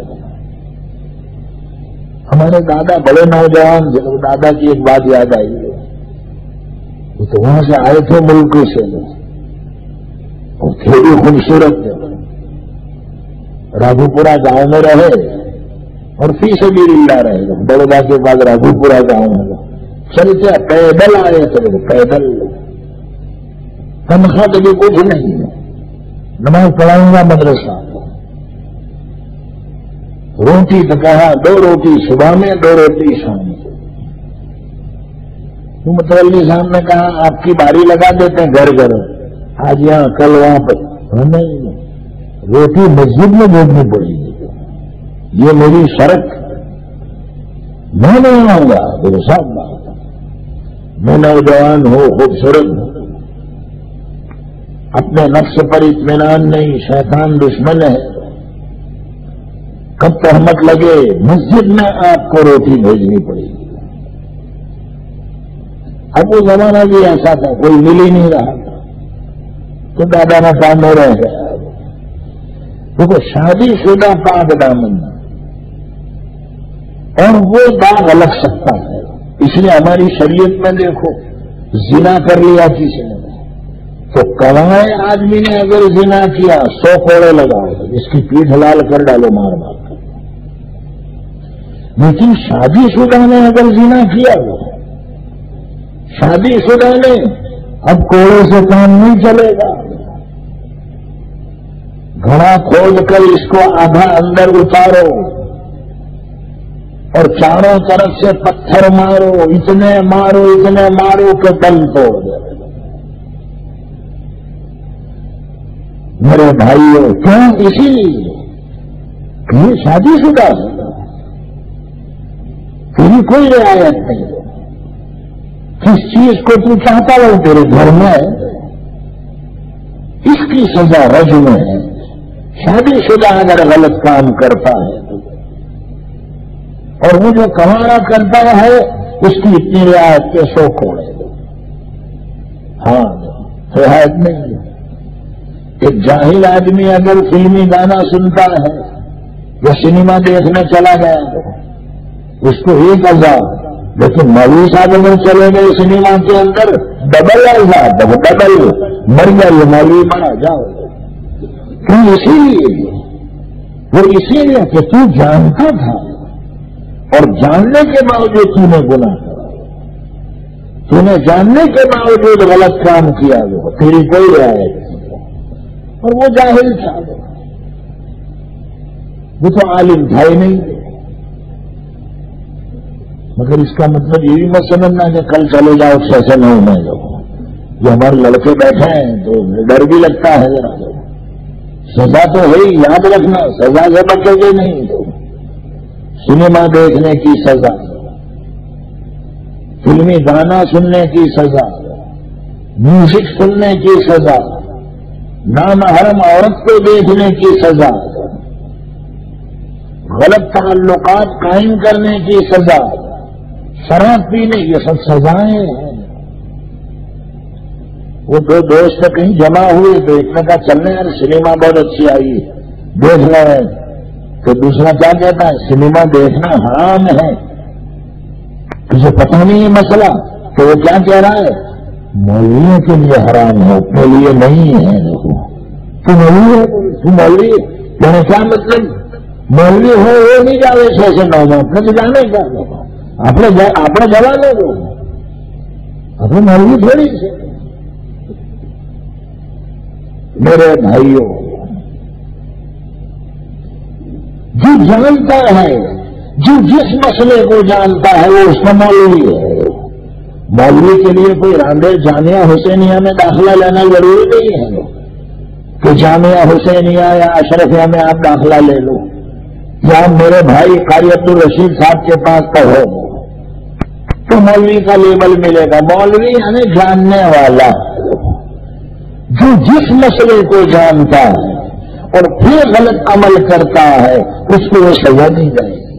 ہمارے دادا بڑے نوجوان تھے، دادا کی ایک بات یاد آئی ہے، وہ تو وہاں سے آئے تھے ملک سے، اور تھے بھی خوبصورت، راگو پورا گاؤں میں رہے اور فی سبیل اللہ رہے، بڑودا کے بعد راگو پورا گاؤں میں چلتے پیدل آئے تھے، پیدل، تنخواہ کبھی کچھ نہیں، نماز پڑھاؤں گا مدرسہ، روٹی تو کہا دو روٹی صبح میں دو روٹی شام میں۔ تو متولی صاحب نے کہا آپ کی باری لگا دیتے ہیں گھر گھر، آج یہاں کل وہاں پر، نہیں روٹی مسجد میں بھیجنی پڑے گی، یہ میری شرط، میں نہیں آؤں گا میرے ساتھ بات، میں نوجوان ہوں، خوبصورت ہوں، اپنے نفس پر اطمینان نہیں، شیطان دشمن ہے، کب تہمت لگے مسجد میں آپ کو روٹی بھیجنی پڑے گی۔ اب وہ زمانہ بھی ایسا تھا، کوئی مل ہی نہیں رہا تھا، تو دادا نہ کام میں رہ گیا۔ دیکھو شادی شدہ پاک دامن، اور وہ داغ لگ سکتا ہے، اس لیے ہماری شریعت میں دیکھو زنا کر لیا کسی نے تو کوائے آدمی نے اگر زنا کیا سو کوڑے لگاؤ، اس کی پیٹھ لال کر ڈالو مار مار کر، لیکن شادی شدہ نے اگر زنا کیا وہ شادی شدہ نے اب کوڑے سے کام نہیں چلے گا، گھڑا کھود کر اس کو آدھا اندر اتارو اور چاروں طرف سے پتھر مارو، اتنے مارو اتنے مارو کہ دل توڑ دے۔ میرے بھائیوں کیوں؟ اسی لیے کہ یہ شادی شدہ ہے، تیری کوئی رعایت نہیں، کس چیز کو تو چاہتا ہو تیرے گھر میں، اس کی سزا رجم ہے۔ شادی شدہ اگر غلط کام کرتا ہے اور وہ جو کمارا کرتا ہے اس کی اتنی رعایت کے سو کوڑے، ہاں رعایت نہیں ہے۔ ایک جاہل آدمی اگر فلمی گانا سنتا ہے یا سنیما دیکھنے چلا گیا اس کو ایک ہزار، لیکن مولوی صاحب اگر چلے گئے سنیما کے اندر ڈبل ہزار، ڈبل مر گیا یہ مولوی مارا جاؤ، کیوں؟ اسی لیے وہ اسی لیے کہ تو جانتا تھا اور جاننے کے باوجود تو نے گناہ کرا، تو نے جاننے کے باوجود غلط کام کیا، وہ تیری کوئی رعایت نہیں، اور وہ جاہل تھا، وہ تو عالم تھا ہی نہیں۔ مگر اس کا مطلب یہ بھی مت سمجھنا کہ کل چلے جاؤ سیشن ہو میں جاؤ، یہ ہمارے لڑکے بیٹھے ہیں تو ڈر بھی لگتا ہے ذرا، سزا تو ہے ہی، یاد رکھنا سزا سے بچو گے نہیں، تو سنیما دیکھنے کی سزا، فلمی گانا سننے کی سزا، میوزک سننے کی سزا، نامحرم عورت کو دیکھنے کی سزا، غلط تعلقات قائم کرنے کی سزا، شراب پینے، یہ سب سزائیں ہیں۔ وہ دو دوست کہیں جمع ہوئے تو ایک نے کہا چلنے یار سنیما بہت اچھی آئی ہے، دیکھ رہے ہیں تو دوسرا کیا کہتا ہے سنیما دیکھنا حرام ہے، تجھے پتہ نہیں ہے مسئلہ، تو وہ کیا کہہ رہا ہے مولویوں کے لیے حرام ہے، اپنے لیے نہیں ہے۔ تو مولوی ہے، تو مولوی ہے، کیا مطلب مولوی ہو وہ نہیں جانے چھ سے نو میں اپنے تو جانے کا اپنے اپنے جواب لے دو، اپنے مولوی تھوڑی سے۔ میرے بھائیوں، جو جانتا ہے، جو جس مسئلے کو جانتا ہے وہ اس کا مولوی ہے۔ مولوی کے لیے کوئی راندے جامعہ حسینیہ میں داخلہ لینا ضروری نہیں ہے کہ جامعہ حسینیہ یا اشرفیہ میں آپ داخلہ لے لو، یا میرے بھائی قاری عبدالرشید صاحب کے پاس پڑھو تو مولوی کا لیبل ملے گا۔ مولوی یعنی جاننے والا، جو جس مسئلے کو جانتا ہے اور پھر غلط عمل کرتا ہے اس کو وہ سزا دی جائے گی۔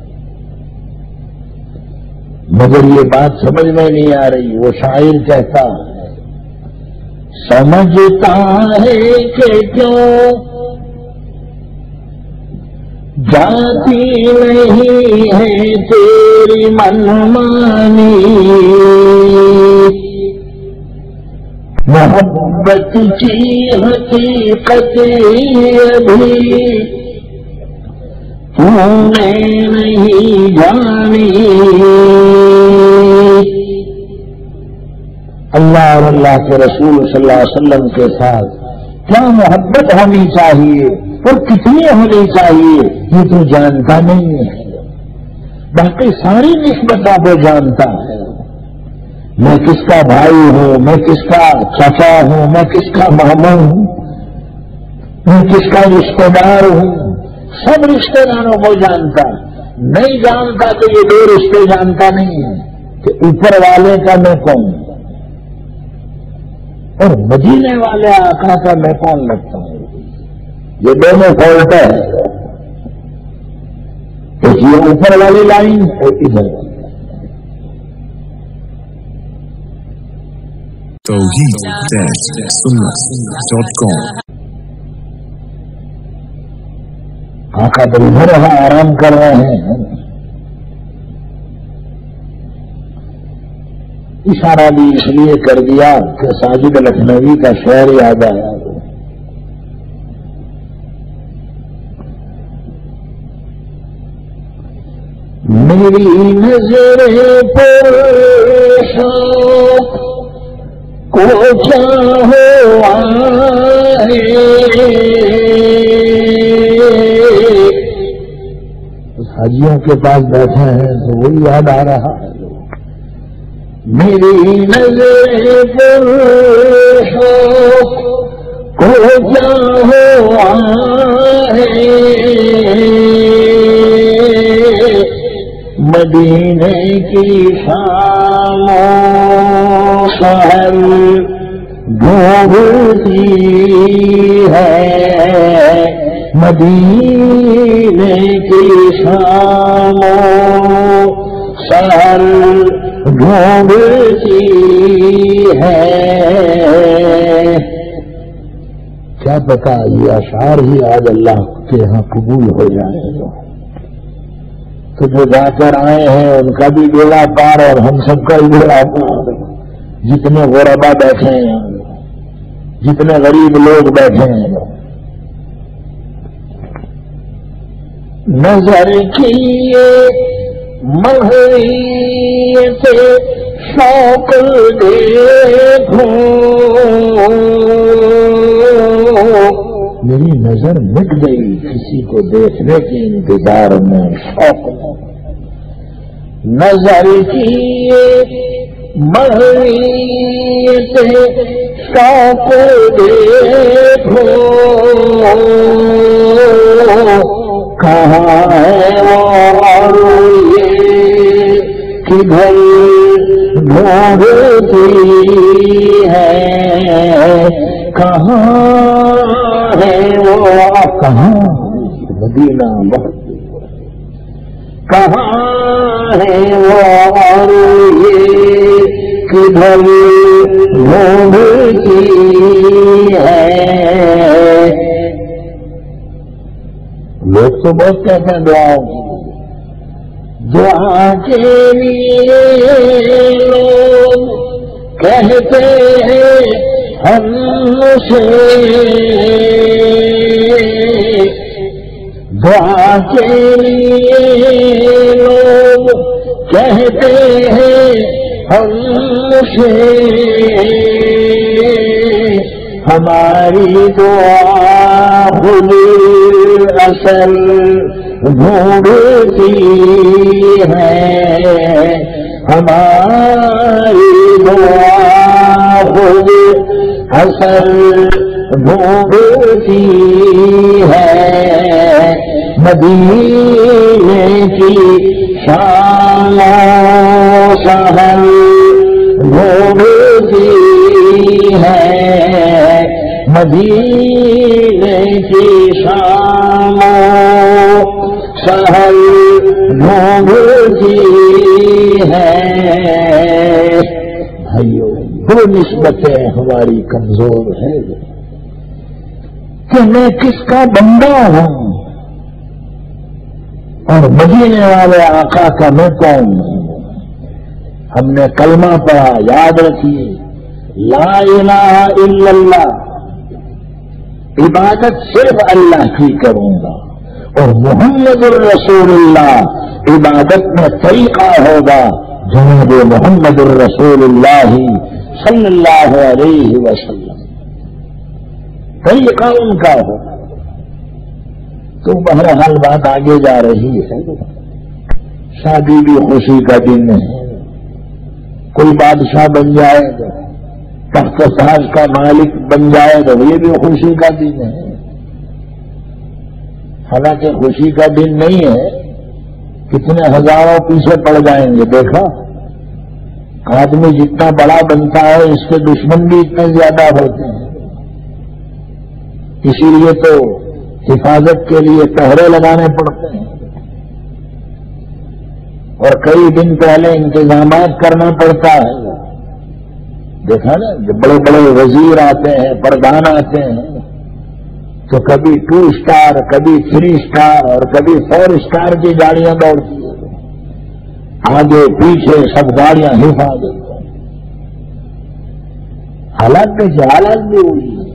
مگر یہ بات سمجھ میں نہیں آ رہی۔ وہ شاعر کہتا ہے سمجھتا ہے کہ کیوں جاتی نہیں ہے تیری منمانی، محبت کی حقیقت ابھی تو نے نہیں جانی۔ اللہ اور اللہ کے رسول صلی اللہ علیہ وسلم کے ساتھ کیا محبت ہونی چاہیے اور کتنی ہونی چاہیے یہ تو جانتا نہیں ہے، باقی ساری نسبتوں کو جانتا ہے۔ میں کس کا بھائی ہوں، میں کس کا چچا ہوں، میں کس کا ماموں ہوں، میں کس کا رشتے دار ہوں، سب رشتے داروں کو جانتا۔ نہیں جانتا تو یہ دو رشتے جانتا نہیں ہے کہ اوپر والے کا میں کون اور مدینے والے آقا کا میں کون لگتا ہوں۔ یہ دونوں فالٹ ہے، ایک یہ اوپر والی لائن اور ادھر والی۔ توحید سنت ڈاٹ کام۔ آقا تو ادھر وہاں آرام کر رہے ہیں، اشارہ بھی اس لیے کر دیا کہ ساجد لکھنوی کا شعر یاد آیا۔ میری نظر پر شوق کو چاہو آئے، حاجیوں کے پاس بیٹھے ہیں تو وہی یاد آ رہا ہے۔ میری نظر پر شوق کو چاہو آئے، مدینے کی شام و سحر ڈھونڈتی ہے، مدینے کی شام و سحر ڈھونڈتی ہے۔ کیا پتا یہ اشعار ہی آج اللہ کے ہاں قبول ہو جائے گا۔ تو جو جا کر آئے ہیں ان کا بھی بیڑا پار اور ہم سب کا بھی بیڑا پار۔ جتنے غربا بیٹھے ہیں، جتنے غریب لوگ بیٹھے ہیں، نظر کیے مہریت شوق دیکھو، میری نظر مٹ گئی کسی کو دیکھنے کے انتظار میں، شوق میں نظر کیے مہریت شوق دیکھو، کہاں ہے وہ یہ کدھر ڈھونڈتی ہے، کہاں ہے وہ کہاں مدینہ بہت کہاں ہے وہ اور یہ کدھر ڈھونڈتی ہے۔ لوگ تو بہت کہتے ہیں دعاؤں کی، دعا کے لیے لوگ کہتے ہیں ہم سے، دعا کے لیے لوگ کہتے ہیں ہم سے، ہماری دعا خود اصل ڈھونڈتی ہے، ہماری دعا خود اصل ڈھونڈتی ہے، مدینے کی شان و شہر ڈھونڈتی ہے، مدینے کی شان و شہر ڈھونڈتی ہے۔ بھائیو دو نسبتیں ہماری کمزور ہے کہ میں کس کا بندہ ہوں اور مدینے والے آقا کا میں کون ہوں۔ ہم نے کلمہ پڑھا، یاد رکھیے لا الہ الا اللہ، عبادت صرف اللہ کی کروں گا، اور محمد الرسول اللہ عبادت میں طریقہ ہوگا جناب محمد الرسول اللہ صلی اللہ علیہ وسلم، طریقہ ان کا ہوگا۔ تو بہرحال بات آگے جا رہی ہے، شادی بھی خوشی کا دن ہے، کوئی بادشاہ بن جائے گا، تخت تاج کا مالک بن جائے گا، یہ بھی خوشی کا دن ہے۔ حالانکہ خوشی کا دن نہیں ہے، کتنے ہزاروں پیچھے پڑ جائیں گے۔ دیکھا آدمی جتنا بڑا بنتا ہے اس کے دشمن بھی اتنے زیادہ ہوتے ہیں، اسی لیے تو حفاظت کے لیے پہرے لگانے پڑتے ہیں اور کئی دن پہلے انتظامات کرنا پڑتا ہے۔ دیکھا نا جب بڑے بڑے وزیر آتے ہیں، پردھان آتے ہیں، تو کبھی ٹو اسٹار، کبھی تھری اسٹار اور کبھی فور اسٹار کی گاڑیاں دوڑتی ہیں، آگے پیچھے سب گاڑیاں حفاظت، حالات میں جہالت بھی ہوئی ہے۔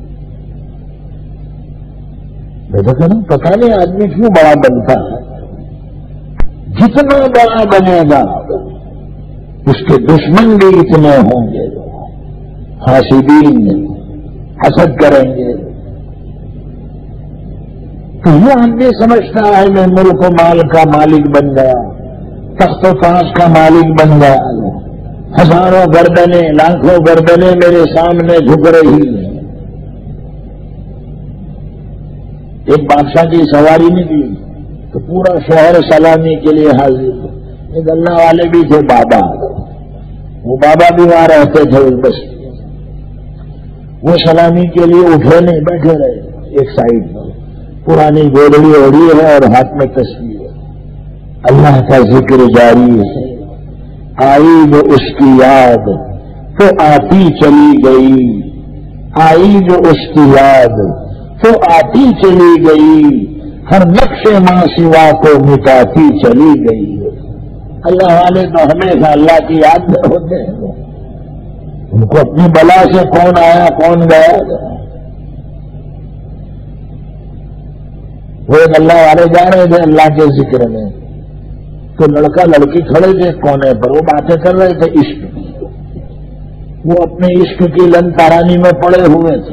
دیکھا نا پتہ نہیں آدمی کیوں بڑا بنتا ہے، جتنا بڑا بنے گا اس کے دشمن بھی اتنے ہوں گے، حاسدین حسد کریں گے۔ تو یہ آدمی سمجھتا ہے میں ملک و مال کا مالک بن گیا، تخت و تاج کا مالک بن گیا، ہزاروں گردنیں لاکھوں گردنیں میرے سامنے جھک رہی ہیں۔ ایک بادشاہ کی سواری نکلی تو پورا شہر سلامی کے لیے حاضر، ایک اللہ والے بھی تھے بابا، وہ بابا بھی وہاں رہتے تھے اس بس، وہ سلامی کے لیے اٹھے نہیں، بیٹھے رہے ایک سائڈ میں، پرانی گودڑی اوڑی ہے اور ہاتھ میں تصویر ہے، اللہ کا ذکر جاری ہے۔ آئی جو اس کی یاد تو آتی چلی گئی، آئی جو اس کی یاد تو آتی چلی گئی، ہر نقش ماں سوا کو مٹاتی چلی گئی۔ اللہ والے تو ہمیشہ اللہ کی یاد میں ہوتے ہیں، ان کو اپنی بلا سے کون آیا کون گیا۔ وہ ایک اللہ والے جا رہے تھے اللہ کے ذکر میں، تو لڑکا لڑکی کھڑے تھے کونے پر، وہ باتیں کر رہے تھے عشق کی، وہ اپنے عشق کی لن تارانی میں پڑے ہوئے تھے،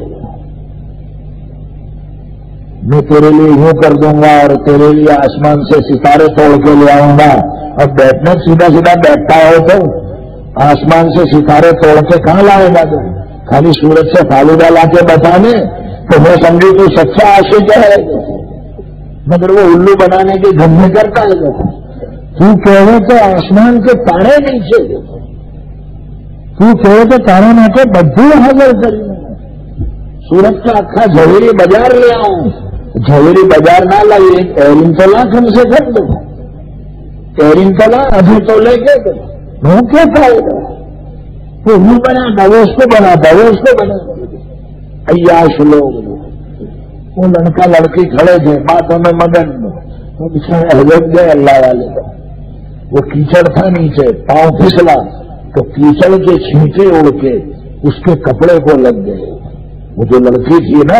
میں تیرے لیے یوں کر دوں گا اور تیرے لیے آسمان سے ستارے توڑ کے لے آؤں گا۔ اب بیٹھنا سیدھا سیدھا بیٹھتا ہو تو آسمان سے ستارے توڑ کے کہاں لائے گا؟ تو خالی سورج سے فالودہ لا کے بتانے تو میں سمجھوں تو سچا عاشق ہے، مگر وہ الو بنانے کے دھندے کرتا ہے۔ تو کہے تو آسمان کے تارے نیچے، تو کہے تو تارے نہ کے بدھو حاضر کریں، سورج کا اکھا جھویری بازار لے آؤں، جھویری بازار نہ لائیے، ایرن تولا کم سے کر دو، ایرن تولا ابھی تو لے کے دو، وہ کیا پائے گا؟ وہ وہ بناتا وہ اس کو بناتا وہ اس کو بناتا، عیاش لوگ وہ لڑکا لڑکی کھڑے تھے باتوں میں مگن، وہ بچارے حضرت گئے اللہ والے کو، وہ کیچڑ تھا نیچے، پاؤں پھسلا تو کیچڑ کے چھینٹے اڑ کے اس کے کپڑے کو لگ گئے، وہ جو لڑکی تھی نا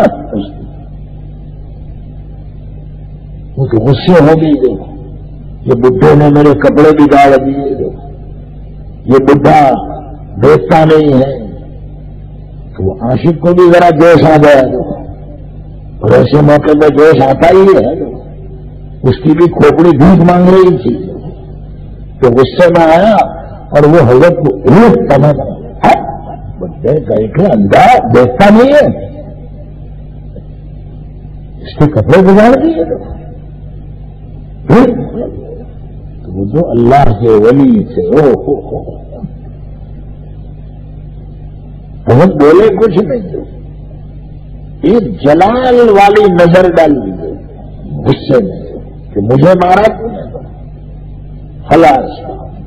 وہ تو غصے ہو گئی، دیکھو یہ بڈھے نے میرے کپڑے بگاڑ دیے، یہ بڈھا دیکھتا نہیں ہے، تو وہ عاشق کو بھی ذرا جوش آ گیا، اور ایسے موقع پہ جوش آتا ہی ہے، اس کی بھی کھوپڑی بھیک مانگ رہی تھی، تو غصے میں آیا اور وہ حضرت کو ایک سمجھ بچے کہیں کہ انداز دیکھتا نہیں ہے، اس کے کپڑے بگاڑ دیے، تو وہ جو اللہ کے ولی تھے او ہو ہو بہت بولے کچھ نہیں تھے، ایک جلال والی نظر ڈال دیجیے غصے میں کہ مجھے مارا تو نہیں، خلاص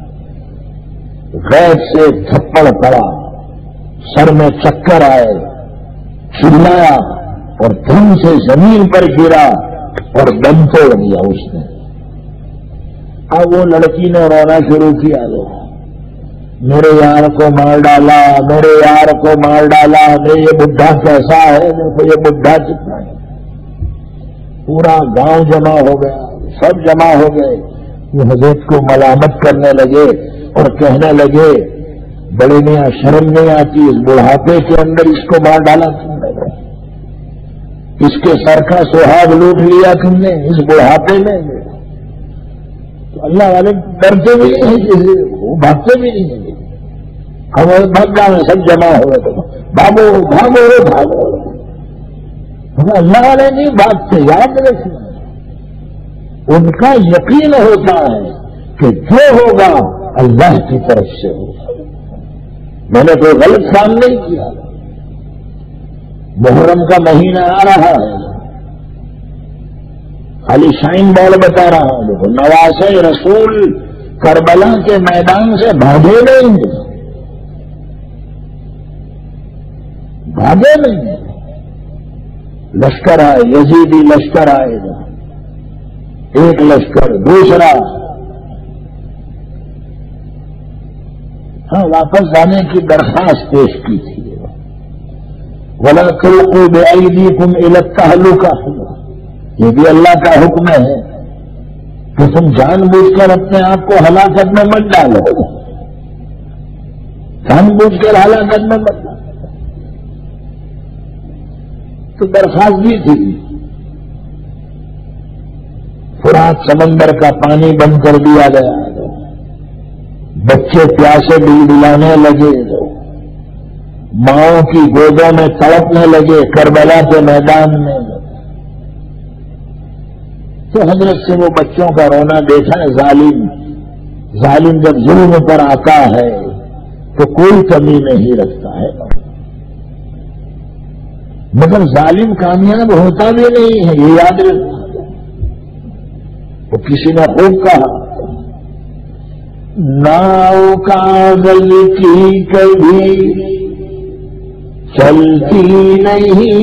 غیب سے تھپڑ پڑا، سر میں چکر آئے، چلایا اور دھم سے زمین پر گرا اور دم توڑ دیا اس نے۔ اب وہ لڑکی نے رونا شروع کیا، لو میرے یار کو مار ڈالا، میرے یار کو مار ڈالا، میرے یہ بڈھا کیسا ہے، میرے کو یہ بڈھا کتنا ہے۔ پورا گاؤں جمع ہو گیا، سب جمع ہو گئے، وہ حضرت کو ملامت کرنے لگے اور کہنے لگے بڑے میاں شرم نہیں آتی، اس بڑھاپے کے اندر اس کو مار ڈالا تم نے، اس کے سر کا سہاگ لوٹ لیا تم نے اس بڑھاپے میں۔ تو اللہ والے ڈرتے بھی نہیں ہیں کسی، وہ بھاگتے بھی نہیں ہیں، ہمارے بھاگا میں سب جمع ہوئے تو بھاگو بھاگو بھاگو، اللہ والے نہیں بھاگتے، یاد رکھنا، ان کا یقین ہوتا ہے کہ جو ہوگا اللہ کی طرف سے ہوگا، میں نے کوئی غلط کام نہیں کیا۔ محرم کا مہینہ آ رہا ہے، خالی شائن بال بتا رہا ہوں، دیکھو نواسے رسول کربلا کے میدان سے بھاگے نہیں، بھاگے نہیں، لشکر آئے، یزیدی لشکر آئے گا، ایک لشکر دوسرا، ہاں واپس جانے کی درخواست پیش کی تھی، وَلَا تُلْقُوا بِأَيْدِيكُمْ إِلَى التَّهْلُكَةِ، یہ بھی اللہ کا حکم ہے کہ تم جان بوجھ کر اپنے آپ کو ہلاکت میں مت ڈالو، جان بوجھ کر ہلاکت میں مت ڈالو، تو درخواست بھی تھی۔ فرات سمندر کا پانی بند کر دیا گیا، بچے پیاسے بل بلانے لگے، ماؤں کی گودوں میں تڑپنے لگے کربلا کے میدان میں، تو حضرت سے وہ بچوں کا رونا دیکھا ہے، ظالم ظالم جب ظلم پر آتا ہے تو کوئی کمی نہیں رکھتا ہے، مگر ظالم کامیاب ہوتا بھی نہیں ہے، یہ یاد رکھنا۔ وہ کسی نے خوب کہا، ناؤ کاغذ کی کبھی چلتی نہیں،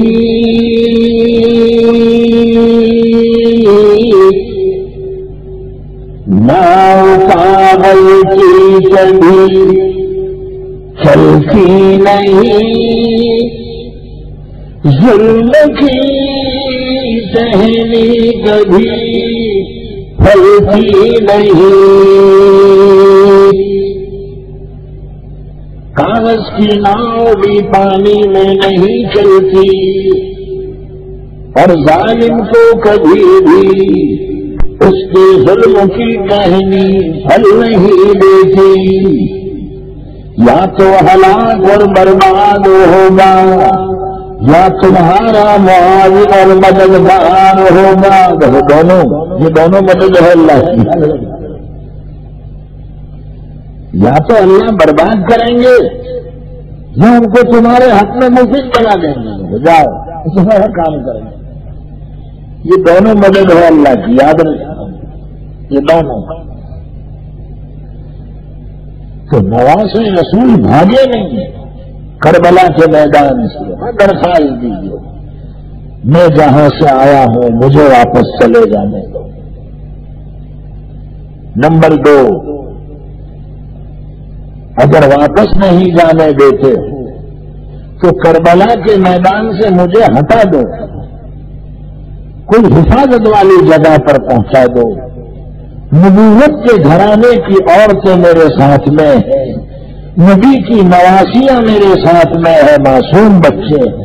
ناؤ کاغذ کی کبھی چلتی نہیں، ظلم کی ٹہنی کبھی پھلتی نہیں، کاغذ کی ناؤ بھی پانی میں نہیں چلتی، اور ظالم کو کبھی بھی اس کے ظلم کی کہانی پھل نہیں دیتی، یا تو ہلاک اور برباد ہوگا یا تمہارا معاون اور مددگار ہوگا، دونوں یہ دونوں مدد ہے اللہ کی، یا تو اللہ برباد کریں گے یا ان کو تمہارے حق میں مفید بنا دیں گے، جاؤ تمہارا کام کریں گے، یہ دونوں مدد ہے اللہ کی، یاد رکھنا یہ دونوں۔ تو نواسے رسول بھاگے نہیں کربلا کے میدان سے، درخواست دیجیے میں جہاں سے آیا ہوں مجھے واپس چلے جانے دو۔ نمبر دو، اگر واپس نہیں جانے دیتے تو کربلا کے میدان سے مجھے ہٹا دو، کوئی حفاظت والی جگہ پر پہنچا دو۔ نبوت کے گھرانے کی عورتیں میرے ساتھ میں ہیں، نبی کی نواسیاں میرے ساتھ میں ہے، معصوم بچے ہیں۔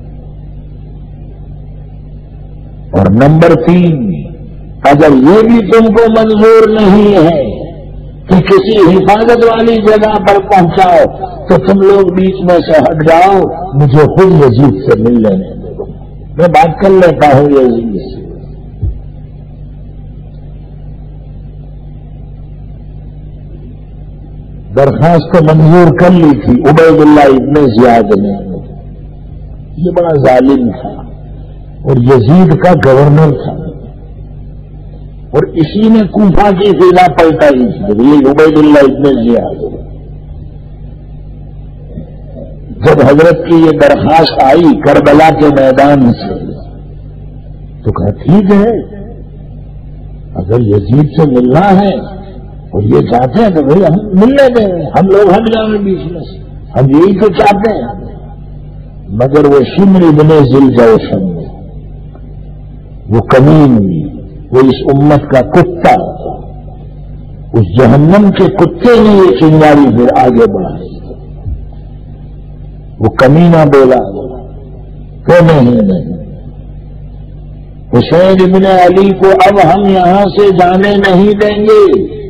اور نمبر تین، اگر یہ بھی تم کو منظور نہیں ہے کہ کسی حفاظت والی جگہ پر پہنچاؤ تو تم لوگ بیچ میں سے ہٹ جاؤ، مجھے خود یزید سے مل لینے دو، میں بات کر لیتا ہوں یزید سے۔ درخواست منظور کر لی تھی عبید اللہ ابن زیاد نے، یہ بڑا ظالم تھا اور یزید کا گورنر تھا، اور اسی نے کوفہ کی فضا پلٹائی تھی، یہ عبید اللہ ابن زیاد۔ جب حضرت کی یہ درخواست آئی کربلا کے میدان سے تو کہا ٹھیک ہے، اگر یزید سے ملنا ہے اور یہ چاہتے ہیں تو بھائی ہم ملنے دیں، ہم لوگ ہٹ جائیں بیچ میں سے، ہم یہی تو چاہتے ہیں۔ مگر وہ شمر ابن ذوالجوشن، وہ کمین، وہ اس امت کا کتا، اس جہنم کے کتے نے یہ چنگاری پھر آگے بڑھائی۔ وہ کمینہ بولا کہ نہیں نہیں، حسین ابن علی کو اب ہم یہاں سے جانے نہیں دیں گے،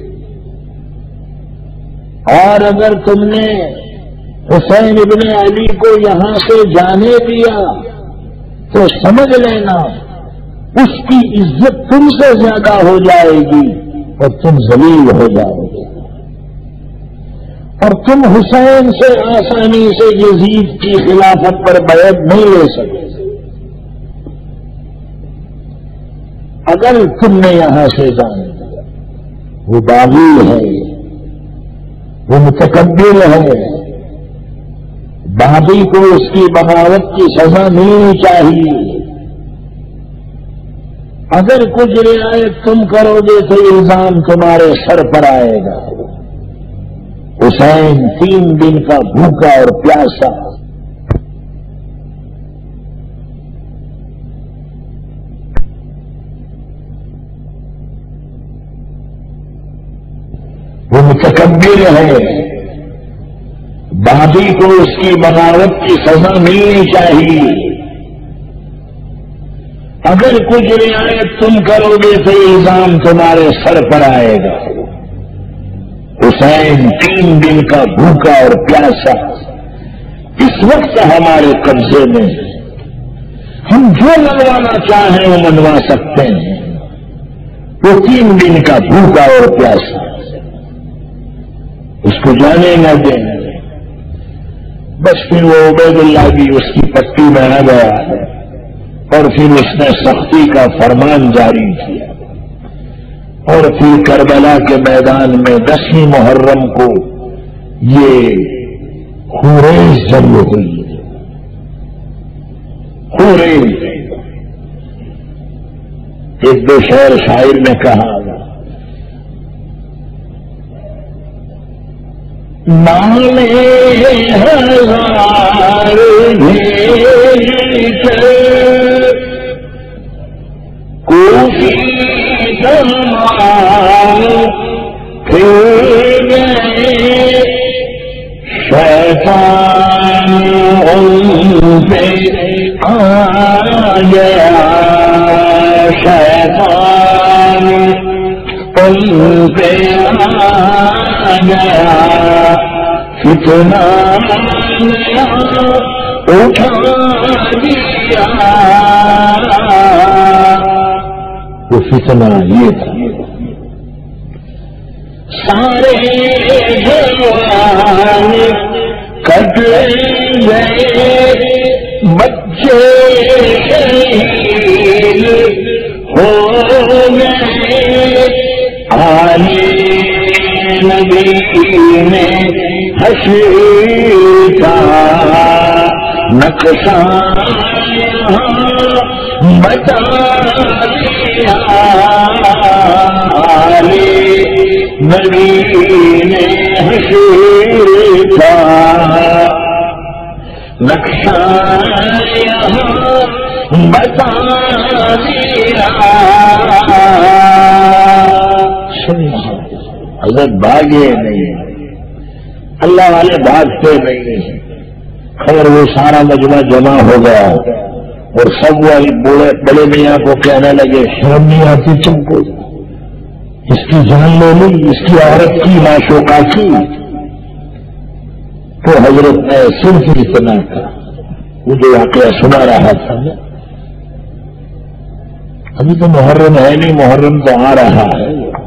اور اگر تم نے حسین ابن علی کو یہاں سے جانے دیا تو سمجھ لینا اس کی عزت تم سے زیادہ ہو جائے گی اور تم ذلیل ہو جاؤ گے، اور تم حسین سے آسانی سے یزید کی خلافت پر بیعت نہیں لے سکتے۔ اگر تم نے یہاں سے جانے دیا، وہ باغی ہے، وہ متکبر ہے، باغی کو اس کی بغاوت کی سزا ملنی چاہیے۔ اگر کچھ رعایت تم کرو گے تو الزام تمہارے سر پر آئے گا۔ حسین تین دن کا بھوکا اور پیاسا، وہ متکبر ہے، باغی کو اس کی بغاوت کی سزا ملنی چاہیے۔ اگر کچھ رعایت تم کرو گے تو الزام تمہارے سر پر آئے گا۔ حسین تین دن کا بھوکا اور پیاسا اس وقت ہمارے قبضے میں، ہم جو منوانا چاہیں وہ منوا سکتے ہیں۔ وہ تین دن کا بھوکا اور پیاسا، اس کو جانے نہ دیں۔ بس پھر وہ عبید اللہ بھی اس کی پٹی میں آ گیا اور پھر اس نے سختی کا فرمان جاری کیا، اور پھر کربلا کے میدان میں دسویں محرم کو یہ خوریز جنگ ہوئی۔ خوریز، ایک دو شعر شاعر نے کہا، نام ہزار بھیٹ کوفی تمام پھر گئے، شیطان ان پہ آ گیا، شیطان ان پہ آ گیا، فتنہ اٹھا دیا۔ وہ فتنہ یہ تھا، سارے جوان کٹ گئے، بچے شہید ہو گئے، آلے نبی نے حشر کا نقشہ بتا دیا نبی نے حشر کا نقشہ یہاں بتا دیا. حضرت بھاگے نہیں، اللہ والے بھاگتے نہیں. خیر وہ سارا مجمع جمع ہو گیا اور سب والے بوڑھے بڑے میاں کو کہنے لگے شرم نہیں آتی تم کو؟ اس کی جان لے لی، اس کی عورت کی معشوقہ کی. تو حضرت نے صرف اتنا تھا، وہ جو واقعہ سنا رہا تھا ابھی تو محرم ہے نہیں، محرم تو آ رہا ہے،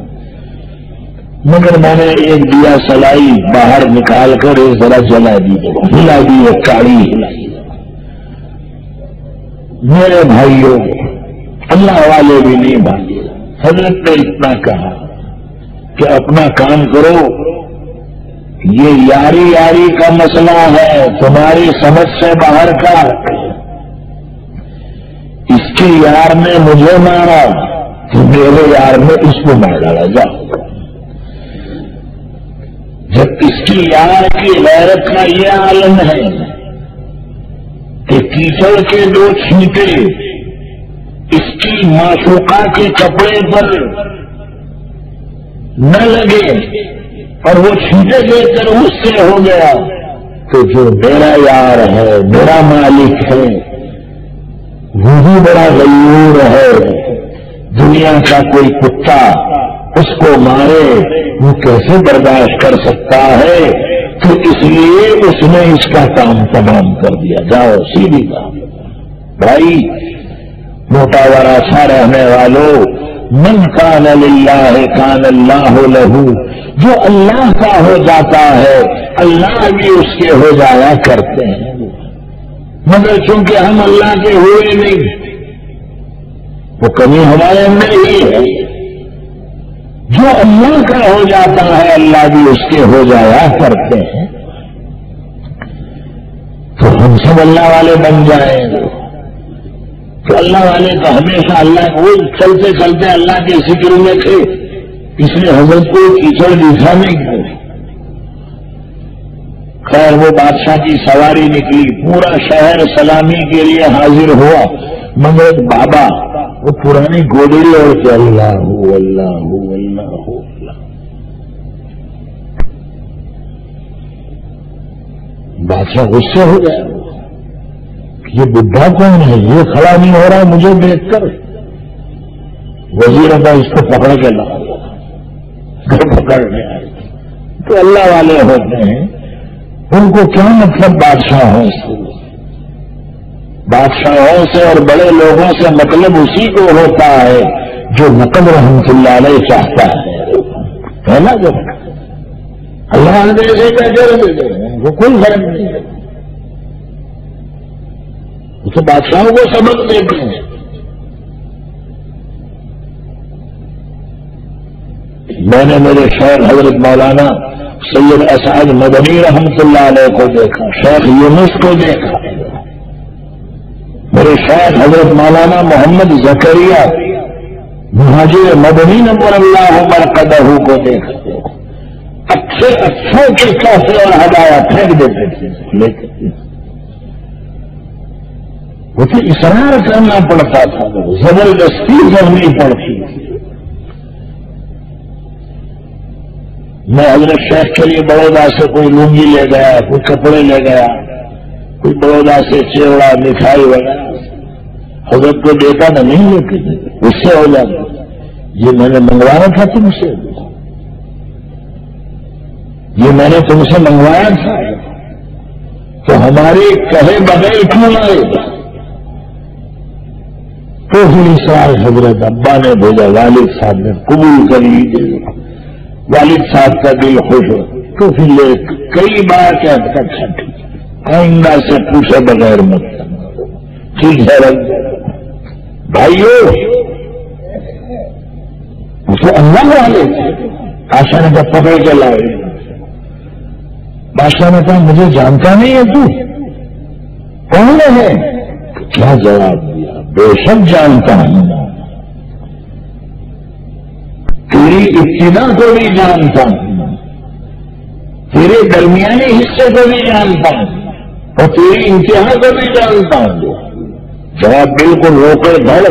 مگر میں نے ایک دیا سلائی باہر نکال کر ایک ذرا جلا دی، ہلا دی، ایک کاڑی ہلائی. میرے بھائیوں اللہ والے بھی نہیں بھاگے. حضرت نے اتنا کہا کہ اپنا کام کرو، یہ یاری یاری کا مسئلہ ہے، تمہاری سمجھ سے باہر کا. اس کے یار نے مجھے مارا تو میرے یار نے اس کو مار ڈالا. جاؤ. جب اس کی یار کی غیرت کا یہ عالم ہے کہ کیچڑ کے دو چھینٹے اس کی معشوقہ کے کپڑے پر نہ لگے اور وہ چھینٹے دیکھ کر اس سے ہو گیا، تو جو میرا یار ہے، میرا مالک ہے، وہی بڑا غیور ہے. دنیا کا کوئی کتا اس کو مارے وہ کیسے برداشت کر سکتا ہے؟ تو اس لیے اس نے اس کا کام تمام کر دیا. جاؤ سیدھی کام. بھائی موٹا ورا سا رہنے والوں، من کان للہ کان اللہ لہو، جو اللہ کا ہو جاتا ہے اللہ بھی اس کے ہو جایا کرتے ہیں. مگر چونکہ ہم اللہ کے ہوئے نہیں، وہ کمی ہمارے اندر ہی ہے. جو اللہ کا ہو جاتا ہے اللہ بھی اس کے ہو جایا کرتے ہیں. تو ہم سب اللہ والے بن جائیں گے. تو اللہ والے تو ہمیشہ اللہ وہ چلتے چلتے اللہ کے ذکر میں تھے، اس لیے حضرت کو کیچڑ دکھا نہیں گئے. خیر وہ بادشاہ کی سواری نکلی، پورا شہر سلامی کے لیے حاضر ہوا، مگر بابا وہ پرانی گودڑی اور کہ اللہ ہو اللہ ہو اللہ ہو اللہ. بادشاہ غصے ہو گیا، یہ بڈھا کون ہے؟ یہ کھڑا نہیں ہو رہا مجھے دیکھ کر. وزیر کا اس کو پکڑ کے لا پکڑنے آئے. تو اللہ والے ہوتے ہیں، ان کو کیا مطلب بادشاہوں سے؟ بادشاہوں سے اور بڑے لوگوں سے مطلب اسی کو ہوتا ہے جو نقل رحمت اللہ علیہ چاہتا ہے نا. جو اللہ نے سے وہ کوئی فرق نہیں ہے، اسے بادشاہوں کو سبق دیتے ہیں. میں نے میرے شیخ حضرت مولانا سید اسعد مدنی رحمت اللہ علیہ کو دیکھا، شیخ یونس کو دیکھا، میرے شیخ حضرت مولانا محمد زکریا مہاجر مدنی نور اللہ مرقدہ کو دیکھا. اچھے اچھوں کے تحفے اور ہدایہ پھینک دیتے تھے، لیکن اسے اصرار کرنا پڑتا تھا، زبردستی کرنی پڑتی تھی. میں حضرت شیخ کے لیے بڑودا سے کوئی لنگی لے گیا، کوئی کپڑے لے گیا، کوئی بڑودا سے چیوڑا مٹھائی وغیرہ حضرت کو دیتا نہ نہیں لیتے تھے، اس سے ہو جاتا. یہ میں نے منگوایا تھا تم سے، یہ میں نے تم سے منگوایا تھا، تو ہماری کہے بغیر کیوں لائے؟ تو پھر اسرار حضرت ابا نے بھیجا، والد صاحب نے قبول کر لیجیے. والد صاحب کا دل خوش ہو تو پھر لے کئی بار کہتا تھا ٹھیک آئندہ سے پوچھے بغیر مت ٹھیک ہے رنگ بھائیو. تو اللہ والے بادشاہ نے جب پکڑ کے لائے، بادشاہ نے کہا مجھے جانتا نہیں ہے تو کون ہے؟ کیا جواب دیا؟ بے شک جانتا ہوں، تیری ابتدا کو بھی جانتا ہوں، تیرے درمیانی حصے کو بھی جانتا ہوں، اور تیری انتہا کو بھی جانتا ہوں۔ جواب بالکل رو کر بڑھ،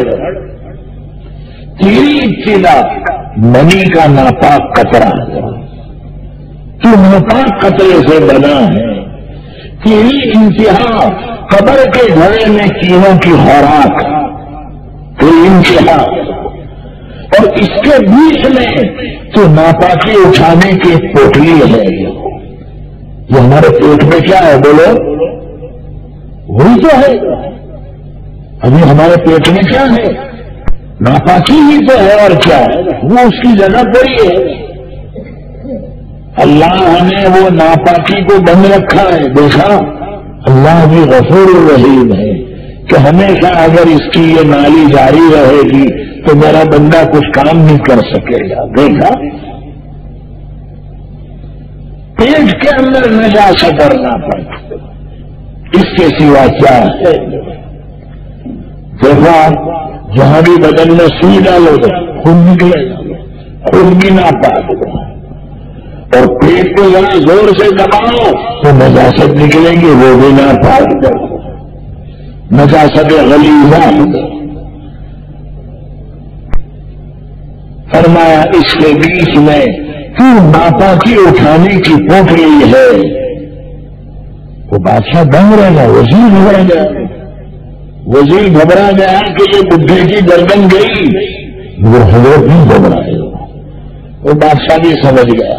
تیری ابتدا منی کا ناپاک قطرہ ہے، تو ناپاک قطرے سے بنا ہے، تیری انتہا قبر کے گھڑے میں کینوں کی خوراک، تیری انتہا، اور اس کے بیچ میں تو ناپاکی اٹھانے کی پوٹلی ہے۔ یہ ہمارے پیٹ میں کیا ہے بولو؟ وہی تو ہے، ابھی ہمارے پیٹ میں کیا ہے؟ ناپاکی ہی تو ہے، اور کیا ہے؟ وہ اس کی جگہ پڑی ہے۔ اللہ نے وہ ناپاکی کو بند رکھا ہے، دیکھا اللہ بھی غفور الرحیم ہے کہ ہمیشہ اگر اس کی یہ نالی جاری رہے گی تو میرا بندہ کچھ کام نہیں کر سکے گا۔ دیکھا پیٹ کے اندر نجاست کرنا پڑتا، اس کے سوا کیا ہے؟ دیکھا جہاں بھی بدن میں سوئی ڈالو گے خون نکلے گا، خون بھی ناپاک ہوگا، اور پیٹ کو ذرا زور سے دباؤ تو نجاست نکلے گی، وہ بھی ناپاک ہوگا، نجاست غلیظہ ہوگا۔ فرمایا اس کے بیچ میں تو ناپاکی اٹھانے کی پوٹ رہی ہے، وہ بادشاہ دنگ رہ گیا، وزیر گھبرا گیا، وزیر گھبرا گیا کہ یہ بڈھے کی گردن گئی، مگر حضرت نہیں گھبرائے، وہ بادشاہ بھی سمجھ گیا۔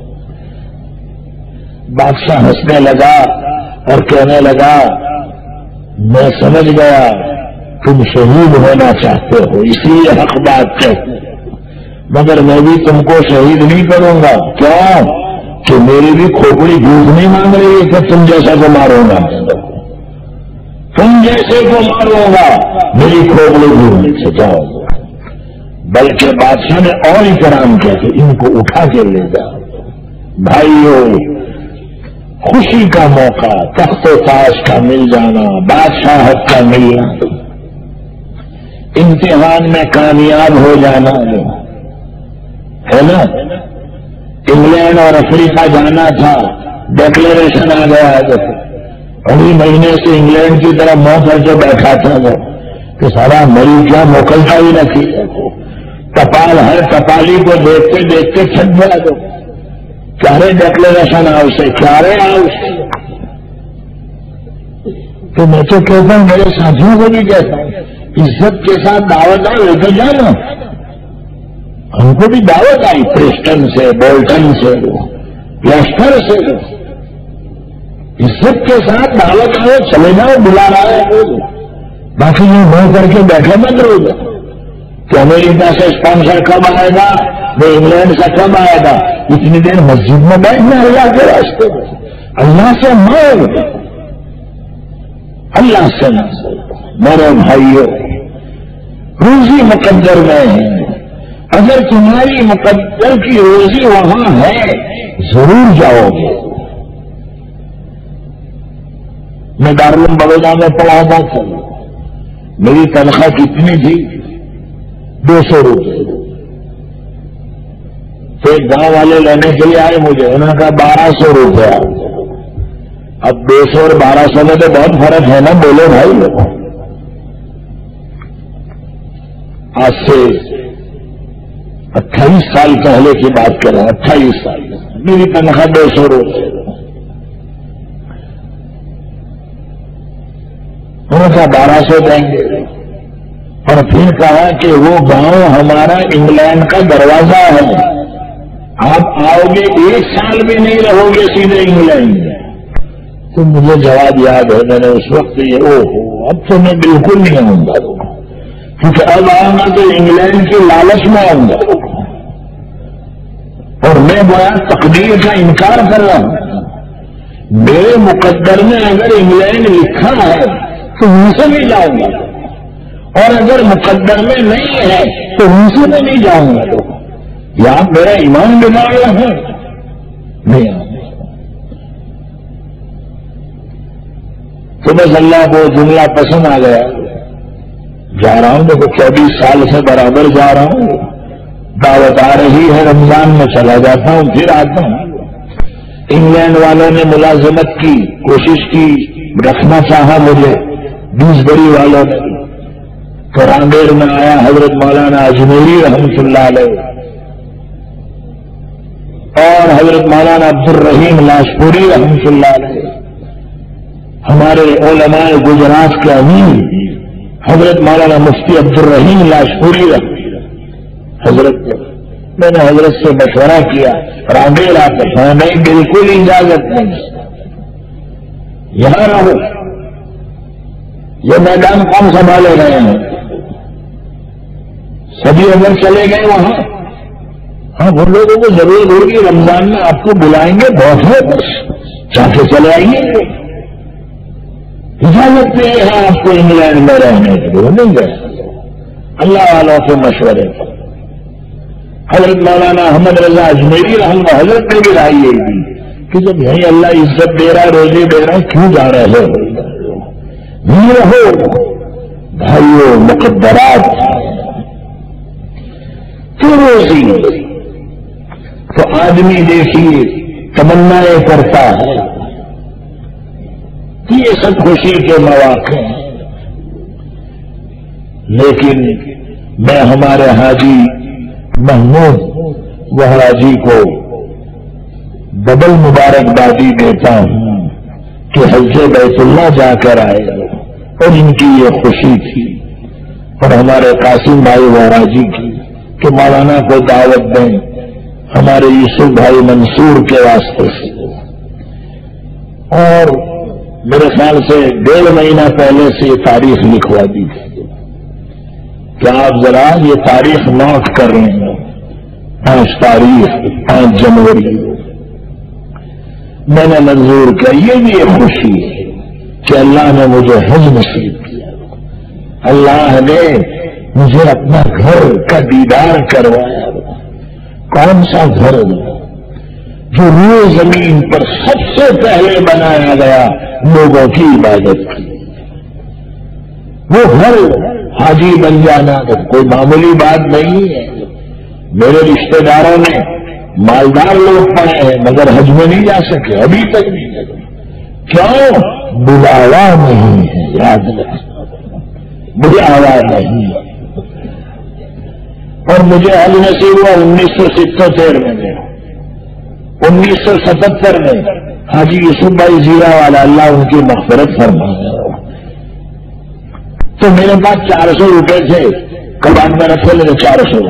بادشاہ ہنسنے لگا اور کہنے لگا میں سمجھ گیا تم شہید ہونا چاہتے ہو، اس لیے حق بات کہتے، مگر میں بھی تم کو شہید نہیں کروں گا۔ کیوں؟ کہ میری بھی کھوپڑی دودھ نہیں مانگ رہی ہے کہ تم جیسا کو ماروں گا، تم جیسے کو ماروں گا، میری کھوپڑی دودھ نہیں سے جاؤ گا۔ بلکہ بادشاہ نے اور احترام کیا کہ ان کو اٹھا کے لے جاؤ۔ بھائیوں، خوشی کا موقع، تخت و تاج کا مل جانا، بادشاہت کا ملنا، امتحان میں کامیاب ہو جانا ہے نا۔ انگلینڈ اور افریقہ جانا تھا، ڈکلیریشن آ گیا ہے، اگلی مہینے سے انگلینڈ کی طرف منہ کر کے بیٹھا تھا وہ کہ سارا مریض کیا موکلتا ہی نہ تھی، ٹپال ہر ٹپالی کو دیکھتے دیکھتے تھک گیا تو کیا رے ڈکلیریشن ہاؤس سے، کیا رے ہاؤس سے۔ تو میں تو کہتا ہوں میرے ساتھیوں کو بھی کہتا ہوں عزت کے ساتھ دعوت آئے لے کر جانا۔ ہم کو بھی دعوت آئی پریسٹن سے، بولٹن سے، لیسٹر سے، عزت کے ساتھ دعوت آئے چلے جاؤ، بلا رہا ہے، باقی یہ منہ کر کے بیٹھے مت رہو گے کہ امریکہ سے اسپانسر کب آئے گا، وہ انگلینڈ سے کب آئے گا، اتنی دیر مسجد میں بیٹھنا اللہ کے راستے میں، اللہ سے مانگ، اللہ سے نہ میرے بھائیوں، روزی مقدر میں ہے، اگر تمہاری مقدر کی روزی وہاں ہے ضرور جاؤ گے۔ میں دارالعلوم بڑودہ میں پڑھا تھا، میری تنخواہ کتنی تھی؟ دو سو روپئے۔ تو ایک گاؤں والے لینے کے لیے آئے مجھے، انہوں نے کہا بارہ سو روپیہ۔ اب دو سو اور بارہ سو میں تو بہت فرق ہے نا، بولو بھائی۔ آج سے اٹھائیس سال پہلے کی بات کر رہا ہوں، اٹھائیس سال میری تنخواہ دو سو روپئے۔ انہوں نے کہا بارہ سو دیں گے، اور پھر کہا کہ وہ گاؤں ہمارا انگلینڈ کا دروازہ ہے، آپ آؤ گے ایک سال بھی نہیں رہو گے سیدھے انگلینڈ میں۔ تو مجھے جواب یاد ہے، میں نے اس وقت یہ او ہو اب تو میں بالکل نہیں آؤں گا، کیونکہ اب آؤں گا تو انگلینڈ کی لالچ میں آؤں گا، اور میں گویا تقدیر کا انکار کر رہا ہوں۔ میرے مقدر میں اگر انگلینڈ لکھا ہے تو وہاں سے بھی جاؤں گا، اور اگر مقدر میں نہیں ہے تو وہاں سے میں نہیں جاؤں گا۔ یا میرا ایمان بگاڑ رہا ہے، نہیں آؤں گا۔ تو بس اللہ کو جملہ پسند آ گیا، جا رہا ہوں، دیکھو چوبیس سال سے برابر جا رہا ہوں، دعوت آ رہی ہے رمضان میں چلا جاتا ہوں پھر آتا ہوں۔ انگلینڈ والوں نے ملازمت کی کوشش کی، رکھنا چاہا مجھے، بیس بڑی والوں نے، تو رانگیر میں آیا حضرت مولانا اجمیری رحمت اللہ علیہ اور حضرت مولانا عبد الرحیم لاشپوری رحمت اللہ علیہ، ہمارے علماء گجرات کے امیر حضرت مولانا مفتی عبد الرحیم لاشپوری رحمت حضرت کو میں نے حضرت سے مشورہ کیا، رانگیر آتے ہیں نہیں، بالکل اجازت نہیں، یہاں رہو، یہ میدان کون سنبھالے گئے ہیں؟ سبھی اگر چلے گئے وہاں، ہاں وہ لوگوں کو ضرورت ہوگی رمضان میں آپ کو بلائیں گے، بہت ہے، بس چاہ کے چلے آئیے، اجازت نہیں ہے آپ کو انگلینڈ میں رہنے کے لیے، نہیں گئے اللہ والوں کے مشورے پر۔ حضرت مولانا احمد رضا اجمیری رحمہ حضرت نے بھی رائے یہ دی کہ جب یہیں اللہ عزت دے رہا ہے، روزی دے رہا ہے، کیوں جا رہے ہو؟ نہیں رہو بھائیو، مقدرات کیوں روزی؟ تو آدمی دیکھیے تمنا کرتا ہے، یہ سب خوشی کے مواقع ہیں، لیکن میں ہمارے حاجی محمود وہرا جی کو ڈبل مبارکبادی دیتا ہوں کہ حج بیت اللہ جا کر آئے اور ان کی یہ خوشی تھی، اور ہمارے قاسم بھائی وہرا جی کی کہ مولانا کو دعوت دیں ہمارے یوسف بھائی منصور کے واسطے سے، اور میرے خیال سے ڈیڑھ مہینہ پہلے سے یہ تاریخ لکھوا دی تھی کہ آپ ذرا یہ تاریخ نوٹ کر رہے ہیں، پانچ تاریخ پانچ جنوری میں نے منظور کیا۔ یہ بھی ایک خوشی ہے کہ اللہ نے مجھے حج نصیب کیا، اللہ نے مجھے اپنا گھر کا دیدار کروایا۔ کون سا گھر جو روئے زمین پر سب سے پہلے بنایا گیا لوگوں کی عبادت کی، وہ گھر حاجی بن جانا کوئی معمولی بات نہیں ہے۔ میرے رشتہ داروں نے مالدار لوگ پڑے ہیں مگر حج میں نہیں جا سکے، ابھی تک نہیں لگے، کیوں؟ بلاوا نہیں ہے، یاد رکھنا، بلاوا نہیں ہے۔ اور مجھے حج نصیب ہوا انیس سو ستہتر میں، انیس سو ستہتر میں حاجی یوسف بھائی زیرہ والا اللہ ان کی مغفرت فرمائے، تو میرے پاس چار سو روپے تھے، کباب میں رکھے میرے چار سو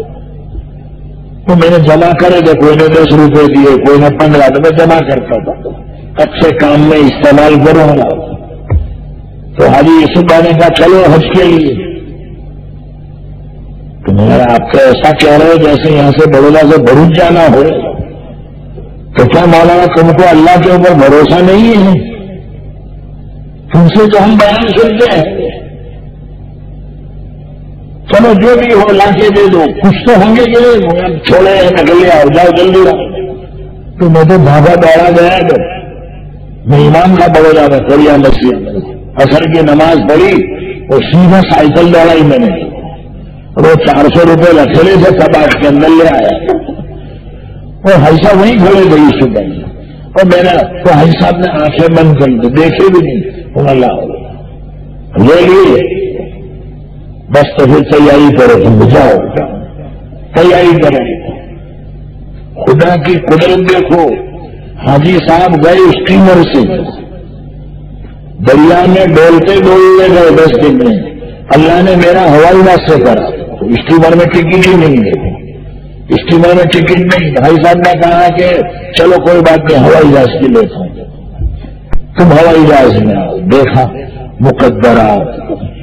تو میں نے جمع کرے تھے، کوئی نے دس روپے دیے، کوئی نے پندرہ، تو میں جمع کرتا تھا، اچھے کام میں استعمال کروں گا۔ تو حاجی یوسف بھائی نے کہا چلو حج کے لیے، تو میں نے آپ کو ایسا کہہ رہے جیسے یہاں سے بڑولا سے بھروچ جانا ہو، تو کیا مولانا تم کو اللہ کے اوپر بھروسہ نہیں ہے؟ تم سے جو ہم بیان سنتے ہیں، چلو جو بھی ہو لا کے دے دو، کچھ تو ہوں گے کہ نہیں، چھوڑے نکلے آؤ جاؤ جلدی رہو۔ تو میں تو بھاگا دوڑا گیا، تو میں امام کا بڑولا میں پڑھیا مسجد اثر کی نماز پڑھی اور سیدھا سائیکل دوڑائی میں نے، اور وہ چار سو روپے رکھے تھے کباڑ کے اندر لے آیا، اور حاجی صاحب وہیں کھڑے گئی صبح، اور میں نے تو حاجی صاحب نے آنکھیں بند کر دی، دیکھے بھی نہیں، اللہ لے لیے، بس تو پھر تیاری کرو، تم جاؤ تیاری کرو۔ خدا کی قدرت دیکھو، حاجی صاحب گئے اسٹیمر سے، دریا میں ڈولتے ڈولتے گئے دس دن میں، اللہ نے میرا ہوائی جہاز سے کرا، اسٹیمر میں ٹکٹ ہی نہیں ہے، اسٹیمر میں ٹکٹ نہیں، بھائی صاحب نے کہا کہ چلو کوئی بات نہیں ہوائی جہاز کی لیتا ہوں، تم ہوائی جہاز میں آؤ۔ دیکھا مقدرات،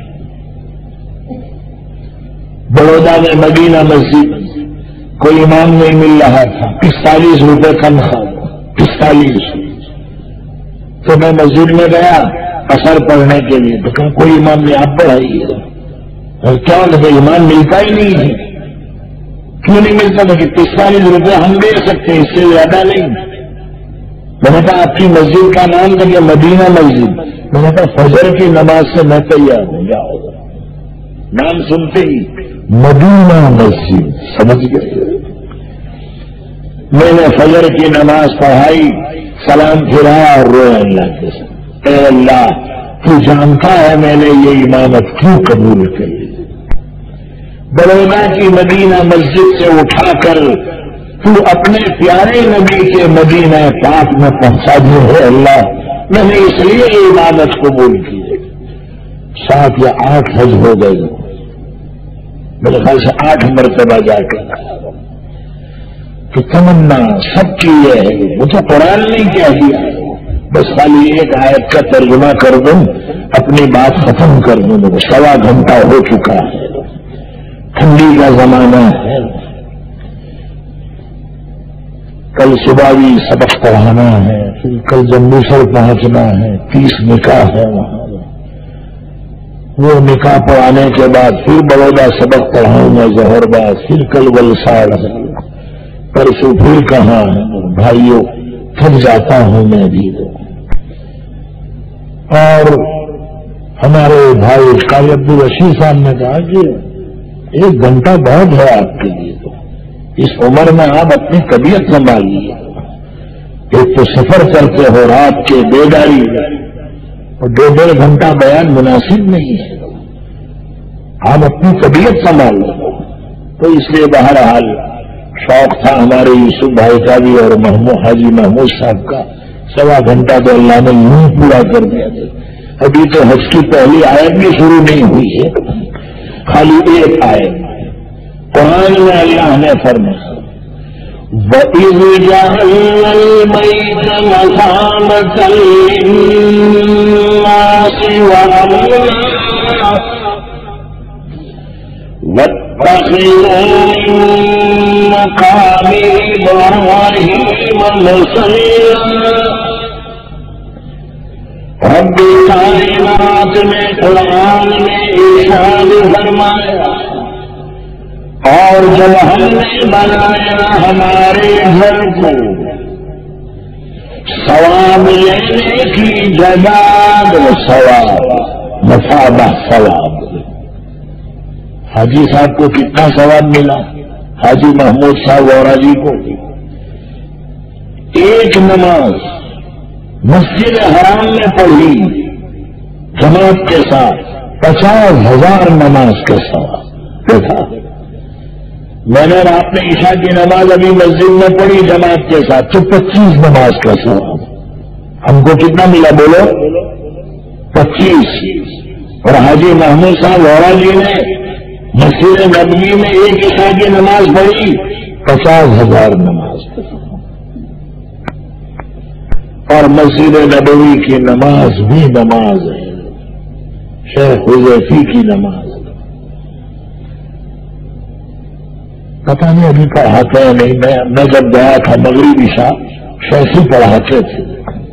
بڑودا میں مدینہ مسجد کوئی امام نہیں مل رہا تھا، پستالیس روپے تنخواہ، پستالیس۔ تو میں مسجد میں گیا اثر پڑھنے کے لیے، تو کہا کوئی امام نہیں، آپ پڑھائیے۔ اور کیا لگے امام ملتا ہی نہیں ہے، کیوں نہیں ملتا؟ کہ پستالیس روپے ہم دے سکتے، اس سے زیادہ نہیں۔ میں نے کہا آپ کی مسجد کا نام کریے مدینہ مسجد، میں نے کہا فجر کی نماز سے میں تیار ہوں، جاؤ نام سنتے ہی مدینہ مسجد سمجھ گئے. میں نے فجر کی نماز پڑھائی, سلام پھرا اور روئے اللہ کے ساتھ, اے اللہ تو جانتا ہے میں نے یہ امامت کیوں قبول کر لی. بڑونا کی مدینہ مسجد سے اٹھا کر تو اپنے پیارے نبی کے مدینہ پاک میں پہنچا دی ہے اللہ, میں نے اس لیے یہ عبادت قبول کی ہے. سات یا آٹھ حج ہو گئے, میرے خیال سے آٹھ مرتبہ جا کر کہ تمنا سب کی یہ ہے. وہ تو قرآن نے کہہ دیا ہے, بس خالی ایک آیت کا ترجمہ کر دوں, اپنی بات ختم کر دوں. سوا گھنٹہ ہو چکا ہے, ٹھنڈی کا زمانہ ہے, کل صبح بھی سبق پڑھانا ہے, پھر کل جمبوسر پہنچنا ہے, تیس نکاح ہے وہاں. وہ نکاح پڑھانے کے بعد پھر بڑودا سبق پڑھاؤں گا ظہر بعد, پھر کل ولساڑ ہے, پرسوں پھر کہاں ہے. بھائیوں تھک جاتا ہوں میں بھی. اور ہمارے بھائی قاری عبدالرشید صاحب نے کہا کہ ایک گھنٹہ بہت ہے آپ کے لیے, تو اس عمر میں آپ اپنی طبیعت سنبھالیے. ایک تو سفر کرتے ہو رات کے بیداری, اور ڈیڑھ ڈیڑھ گھنٹہ بیان مناسب نہیں ہے. آپ اپنی طبیعت سنبھال لو. تو اس لیے بہرحال شوق تھا ہمارے یوسف بھائی کا بھی اور محمود حاجی محمود صاحب کا, سوا گھنٹہ تو اللہ نے یوں پورا کر دیا. ابھی تو حج کی پہلی آیت بھی شروع نہیں ہوئی ہے, خالی ایک آیت قرآن میں اللہ نے فرمایا وَإِذْ جَعَلْنَا الْبَيْتَ مَثَابَةً لِلنَّاسِ وَأَمْنًا وَاتَّخِذُوا مِن مَّقَامِ إِبْرَاهِيمَ مُصَلًّى. رب کائنات میں قرآن میں ارشاد فرمایا, اور جب ہم نے بنایا ہمارے گھر کو ثواب لینے کی جگہ, ثواب مثابہ ثواب. حاجی صاحب کو کتنا ثواب ملا؟ حاجی محمود صاحب وورا جی کو ایک نماز مسجد حرام میں پڑھی جماعت کے ساتھ, پچاس ہزار نماز کے ثواب دیکھا. میں نے رات میں عشاء کی نماز ابھی مسجد میں پڑھی جماعت کے ساتھ, تو پچیس نماز کا ثواب. ہم کو کتنا ملا بولو؟ پچیس. اور حاجی محمود صاحب وورا جی نے مسجد نبوی میں ایک عشاء کی نماز پڑھی, پچاس ہزار نماز. اور مسجد نبوی کی نماز بھی نماز ہے, شیخ حذیفی کی نماز. پتہ نہیں ابھی پڑھاتے ہیں نہیں, میں میں جب گیا تھا مغربی عشاء شیخی پڑھاتے تھے,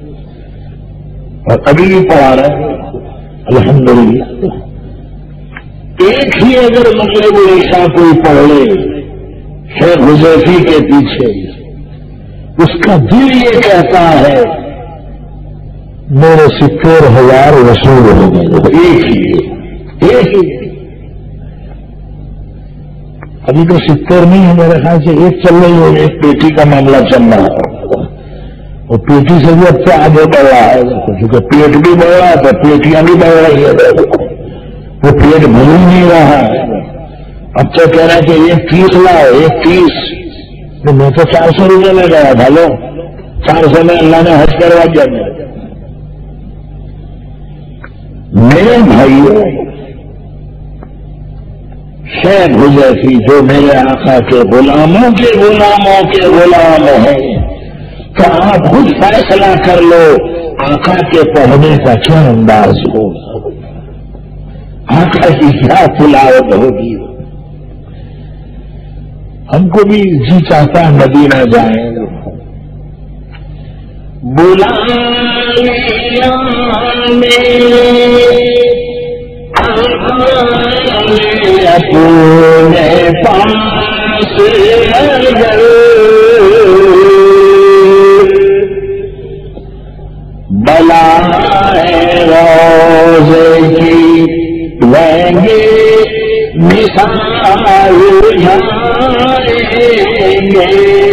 اور ابھی بھی پڑھا رہے ہیں الحمدللہ. ایک ہی اگر مغرب عشاء کوئی پڑھ لے شیخ حذیفی کے پیچھے, اس کا دل یہ کہتا ہے میرے ستر ہزار وصول ہو گئے. ایک ہی ایک ہی ابھی تو ستر نہیں ہے میرے خیال سے, ایک چل رہی ہے, ایک پیٹی کا معاملہ چل رہا ہے, اور پیٹی سے بھی اب سے آگے بڑھ رہا ہے, کیونکہ پیٹ بھی بڑھ رہا ہے تو پیٹیاں بھی بڑھ رہی ہے. وہ پیٹ بھول ہی نہیں رہا ہے. اب تو کہہ رہا ہے کہ ایک تیس لاؤ, ایک تیس. میں تو چار سو روپئے میں گیا تھا, لو چار سو میں اللہ نے حج کروا دیا. میرے بھائیوں, شیخ حذیفی جو میرے آقا کے غلاموں کے غلاموں کے غلام ہیں, تو آپ خود فیصلہ کر لو آقا کے پڑھنے کا کیا انداز ہوگا, آقا کی کیا تلاوت ہوگی. ہم کو بھی جی چاہتا ہے مدینہ جائیں. بلا اپنے پاس اگر بلا ہے روزے کی لیں گے گے،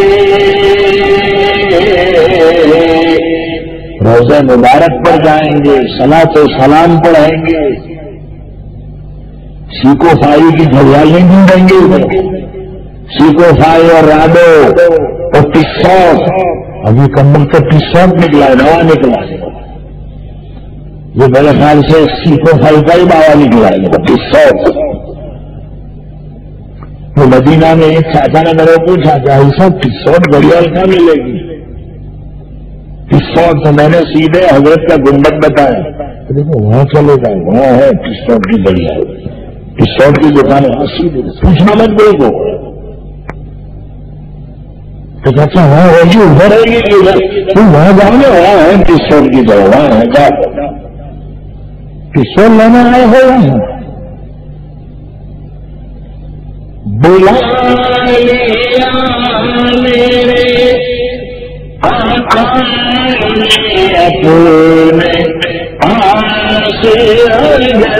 روزہ مبارک پر جائیں گے، صلاۃ و سلام پڑھائیں گے، سیکو فائی کی گھڑیالیں ڈھونڈیں گے ادھر، سیکو فائی اور رادو اور ٹسوٹ، ابھی کم وقت ٹسوٹ نکلا ہے، نوا نکلا ہے، یہ میرے خیال سے سیکو فائی کا ہی باوا نکلا ہے ٹسوٹ۔ تو مدینہ میں ایک چاچا نے میرے کو پوچھا کہ ایسا ٹسوٹ گھڑیال کہاں ملے گی؟ ٹسوٹ تو میں نے سیدھے حضرت کا گنبد بتایا، دیکھو وہاں چلے گا، وہاں ہے ٹسوٹ کی گھڑیال، ٹسوٹ کی دکان ہے، سیدھے پوچھنا مت بول کو تو کہتا وہاں ہوگی ادھر ہے گی ادھر، تم وہاں جاؤ نا، وہاں ہے ٹسوٹ کی جگہ، وہاں ہے جا ٹسوٹ لینا آئے ہو وہاں بلا لیا میرے آقا نے اپنے پاس اگر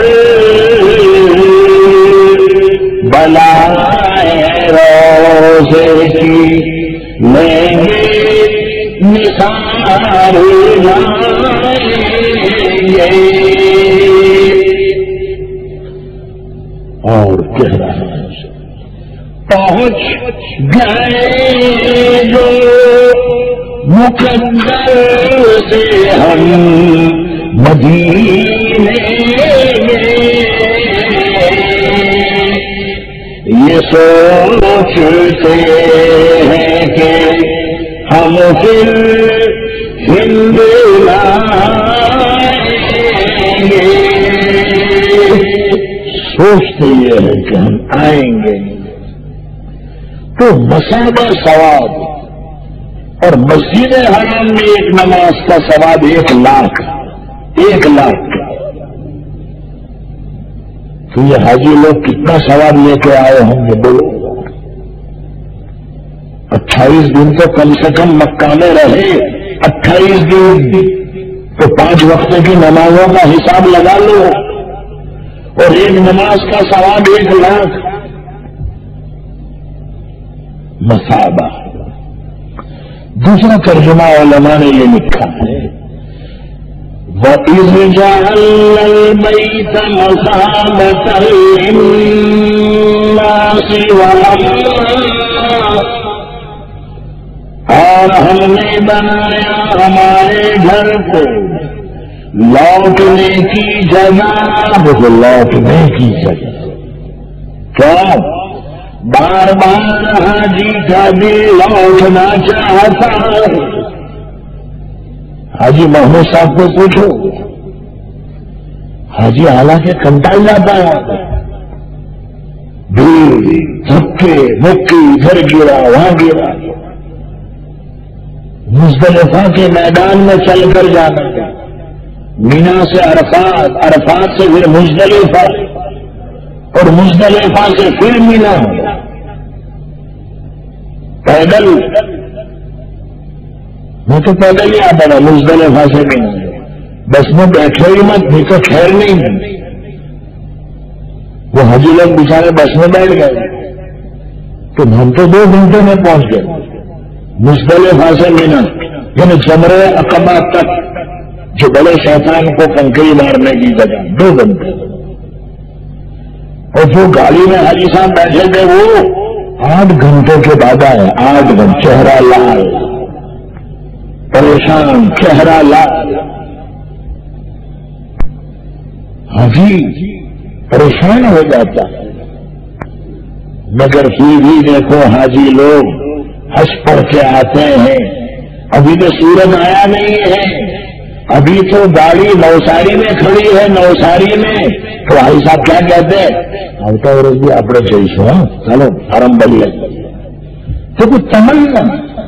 بلائے روزے کی لیں گے نثار لائیں گے، اور کہہ رہا ہے پہنچ گئے جو مقدر سے ہم مدینے میں، یہ سوچتے ہیں کہ ہم پھر ہند لائیں گے، سوچتے یہ ہے کہ ہم آئیں گے، تو مسابہ ثواب، اور مسجد حرام میں ایک نماز کا ثواب ایک لاکھ ایک لاکھ تو یہ حاجی لوگ کتنا ثواب لے کے آئے ہوں گے بولو؟ اٹھائیس دن تو کم سے کم مکہ میں رہے، اٹھائیس دن تو پانچ وقت کی نمازوں کا حساب لگا لو، اور ایک نماز کا ثواب ایک لاکھ مسابہ۔ دوسرا ترجمہ علماء نے یہ لکھا ہے وَإِذْ جَعَلْنَا الْبَيْتَ مَثَابَةً لِلنَّاسِ وَأَمْنًا، اور ہم نے بنایا ہمارے گھر کو لوٹنے کی جگہ، لوٹنے کی جگہ کیا؟ بار بار حاجی کا دل لوٹنا چاہتا ہے۔ حاجی محمود صاحب کو پوچھو، حاجی حالانکہ کنٹائی جاتا ہے، دل دھکے مکی ادھر گرا وہاں گرا، مزدلفہ کے میدان میں چل کر جانا، مینا سے عرفات، عرفات سے پھر مزدلفہ، اور مزدلفہ سے پھر مینا، پیدل، میں تو پیدل ہی آتا تھا مزدلفہ سے مینا، بس میں بیٹھے ہی مت، نہیں تو خیر نہیں، وہ حاجی لوگ بیچارے بس میں بیٹھ گئے تو ہم تو دو گھنٹے میں پہنچ گئے مزدلفہ سے مینا، یعنی جمرہ عقبہ تک جو بڑے شیطان کو کنکری مارنے کی جگہ، دو گھنٹے، اور جو گاڑی میں حاجی صاحب بیٹھے تھے وہ آٹھ گھنٹے کے بعد آئے، آٹھ گھنٹے، چہرہ لال، پریشان، چہرہ لال، حاجی پریشان ہو جاتا ہے، مگر پھر بھی دیکھو حاجی لوگ حج پڑھ کے آتے ہیں، ابھی تو سورج آیا نہیں ہے، ابھی تو گاڑی نوساری میں کھڑی ہے، نوساری میں تو بھائی صاحب کیا کہتے ہیں، آتا اور بھی اپنے چاہیے چلو حرم بل لگے، تو کچھ تمنا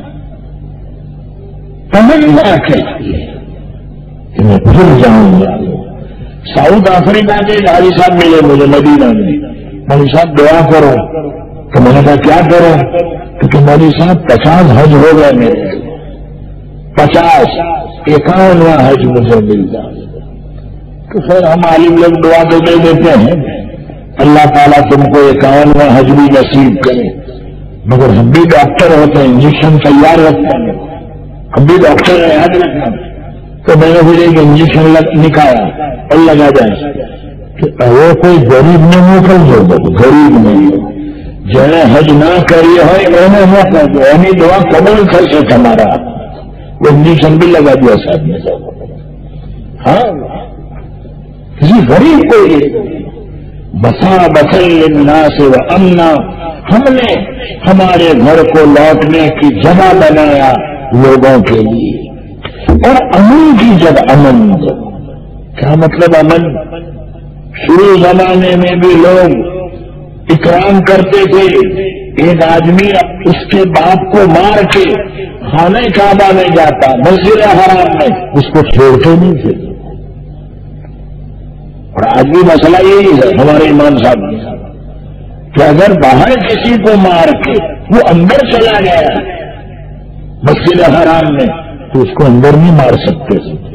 تمنا کہتی ہے کہ میں بھول جاؤں گا۔ ساؤتھ افریقہ کے حاجی صاحب ملے مجھے مدینہ میں، مولوی صاحب دعا کرو، تو میں نے کہا کیا کرو، کیونکہ مولوی صاحب پچاس حج ہو گئے میرے، پچاس اکاونواں حج مجھے مل جائے، تو پھر ہم عالم لوگ دعا تو دے دیتے ہیں اللہ تعالیٰ تم کو اکاونواں حج بھی نصیب کرے۔ مگر ہم بھی ڈاکٹر ہوتے ہیں، انجیکشن تیار رکھتے ہیں، ہم بھی ڈاکٹر ہیں، یاد رکھنا. تو میں نے پھر ایک انجیکشن نکالا اور لگا جائے کہ وہ کوئی غریب نے موکل دو، غریب نہیں ہو جنہیں حج نہ کریے ہو انہوں نے کر دو، یعنی دعا قبول کر سکے ہمارا. وہ انجیکشن بھی لگا دیا صاحب نے. ہاں کسی غریب کو بسا بسل الناس و امنا، ہم نے ہمارے گھر کو لوٹنے کی جگہ بنایا لوگوں کے لیے. اور امن کی جب امن، کیا مطلب امن؟ شروع زمانے میں بھی لوگ اکرام کرتے تھے. ایک آدمی اس کے باپ کو مار کے خانہ کعبہ میں جاتا، مسجد حرام میں، اس کو چھوڑتے نہیں تھے. اور آج بھی مسئلہ یہی ہے ہمارے امام صاحب نے کہ اگر باہر کسی کو مار کے وہ اندر چلا گیا مسجد حرام میں تو اس کو اندر نہیں مار سکتے.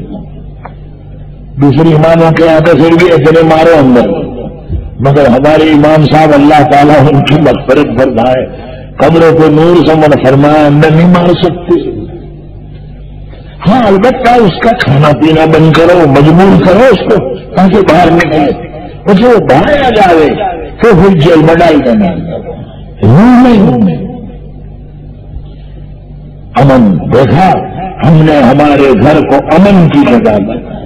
دوسری اماموں کے یہاں تو پھر بھی اتنے مارو اندر، مگر ہمارے امام صاحب اللہ تعالیٰ ان کی مغفرت فرمائے، قبروں کو نور سے من فرمایا، اندر نہیں مار سکتے. ہاں البتہ اس کا کھانا پینا بند کرو، مجبور کرو اس کو تاکہ باہر نکلے. اور جو باہر آ جاوے تو پھر جیل میں ڈال دینا. نہیں امن دیکھا ہم نے ہمارے گھر کو امن کی جگہ بنایا.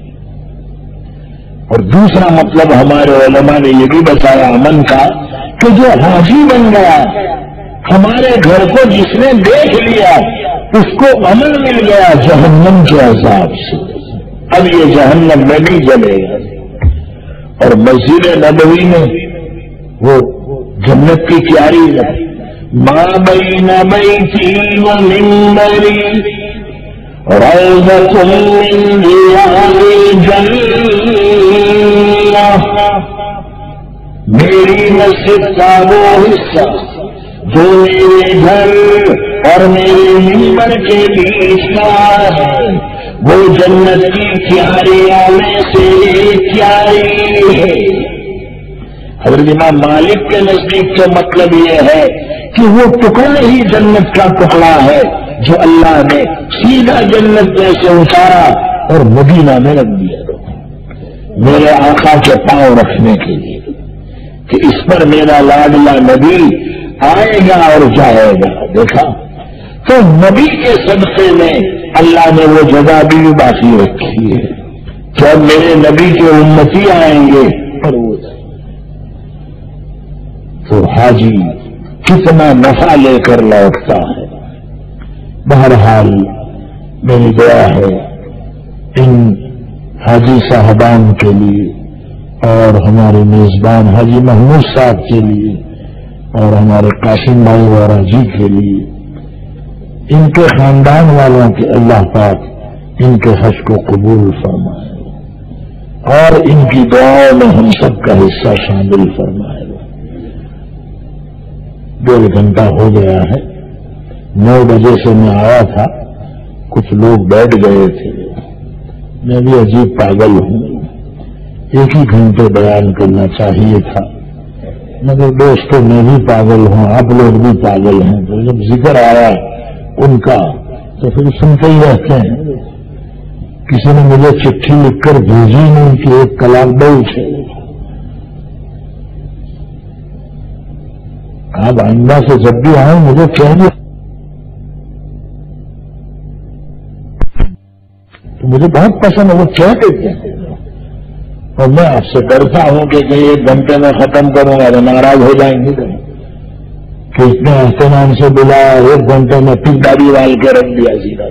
اور دوسرا مطلب ہمارے علماء نے یہ بھی بتایا امن کا کہ جو حاجی بن گیا ہمارے گھر کو جس نے دیکھ لیا اس کو امن مل گیا جہنم کے عذاب سے. اب یہ جہنم میں نہیں جلے گا. اور مسجد نبوی میں وہ جنت کی کیاری ہے، ما بین بیتی و منبری روضۃ من ریاض الجنہ. میری مسجد کا وہ حصہ جو میرے گھر اور میرے منبر کے بیچ کا ہے وہ جنت کی کیاریوں میں سے ایک کیاری ہے. حضرت امام مالک کے نزدیک کا مطلب یہ ہے کہ وہ ٹکڑا ہی جنت کا ٹکڑا ہے جو اللہ نے سیدھا جنت میں سے اتارا اور مدینہ میں رکھ دیا میرے آقا کے پاؤں رکھنے کے لیے کہ اس پر میرا لاڈلا نبی آئے گا اور جائے گا. دیکھا تو نبی کے صدقے میں اللہ نے وہ جگہ بھی باقی رکھی ہے کہ اب میرے نبی کے امتی آئیں گے اور وہ تو حاجی کتنا نفع لے کر لوٹتا ہے. بہرحال میری دعا ہے ان حاجی صاحبان کے لیے اور ہمارے میزبان حاجی محمود صاحب کے لیے اور ہمارے قاسم بھائی وارا جی کے لیے، ان کے خاندان والوں کے اللہ پاک ان کے حج کو قبول فرمائے اور ان کی دعاؤں میں ہم سب کا حصہ شامل فرمائے. ڈیڑھ گھنٹہ ہو گیا ہے، نو بجے سے میں آیا تھا، کچھ لوگ بیٹھ گئے تھے. میں بھی عجیب پاگل ہوں، ایک ہی گھنٹے بیان کرنا چاہیے تھا، مگر دوستوں میں بھی پاگل ہوں، آپ لوگ بھی پاگل ہیں. تو جب ذکر آیا ان کا تو پھر سنتے ہی رہتے ہیں. کسی نے مجھے چٹھی لکھ کر بھیجی نہیں کہ ایک کلام بہت ہے. آپ آئندہ سے جب بھی آئیں مجھے کہیے، تو مجھے بہت پسند ہے وہ کیا کہتے ہیں. اور میں آپ سے ڈرتا ہوں کہ کہیں ایک گھنٹے میں ختم کروں گا تو ناراض ہو جائیں گے کہ اتنے اہتمام سے بلایا ایک گھنٹے میں پھر داڑھی وال کے رکھ دیا سیدھا.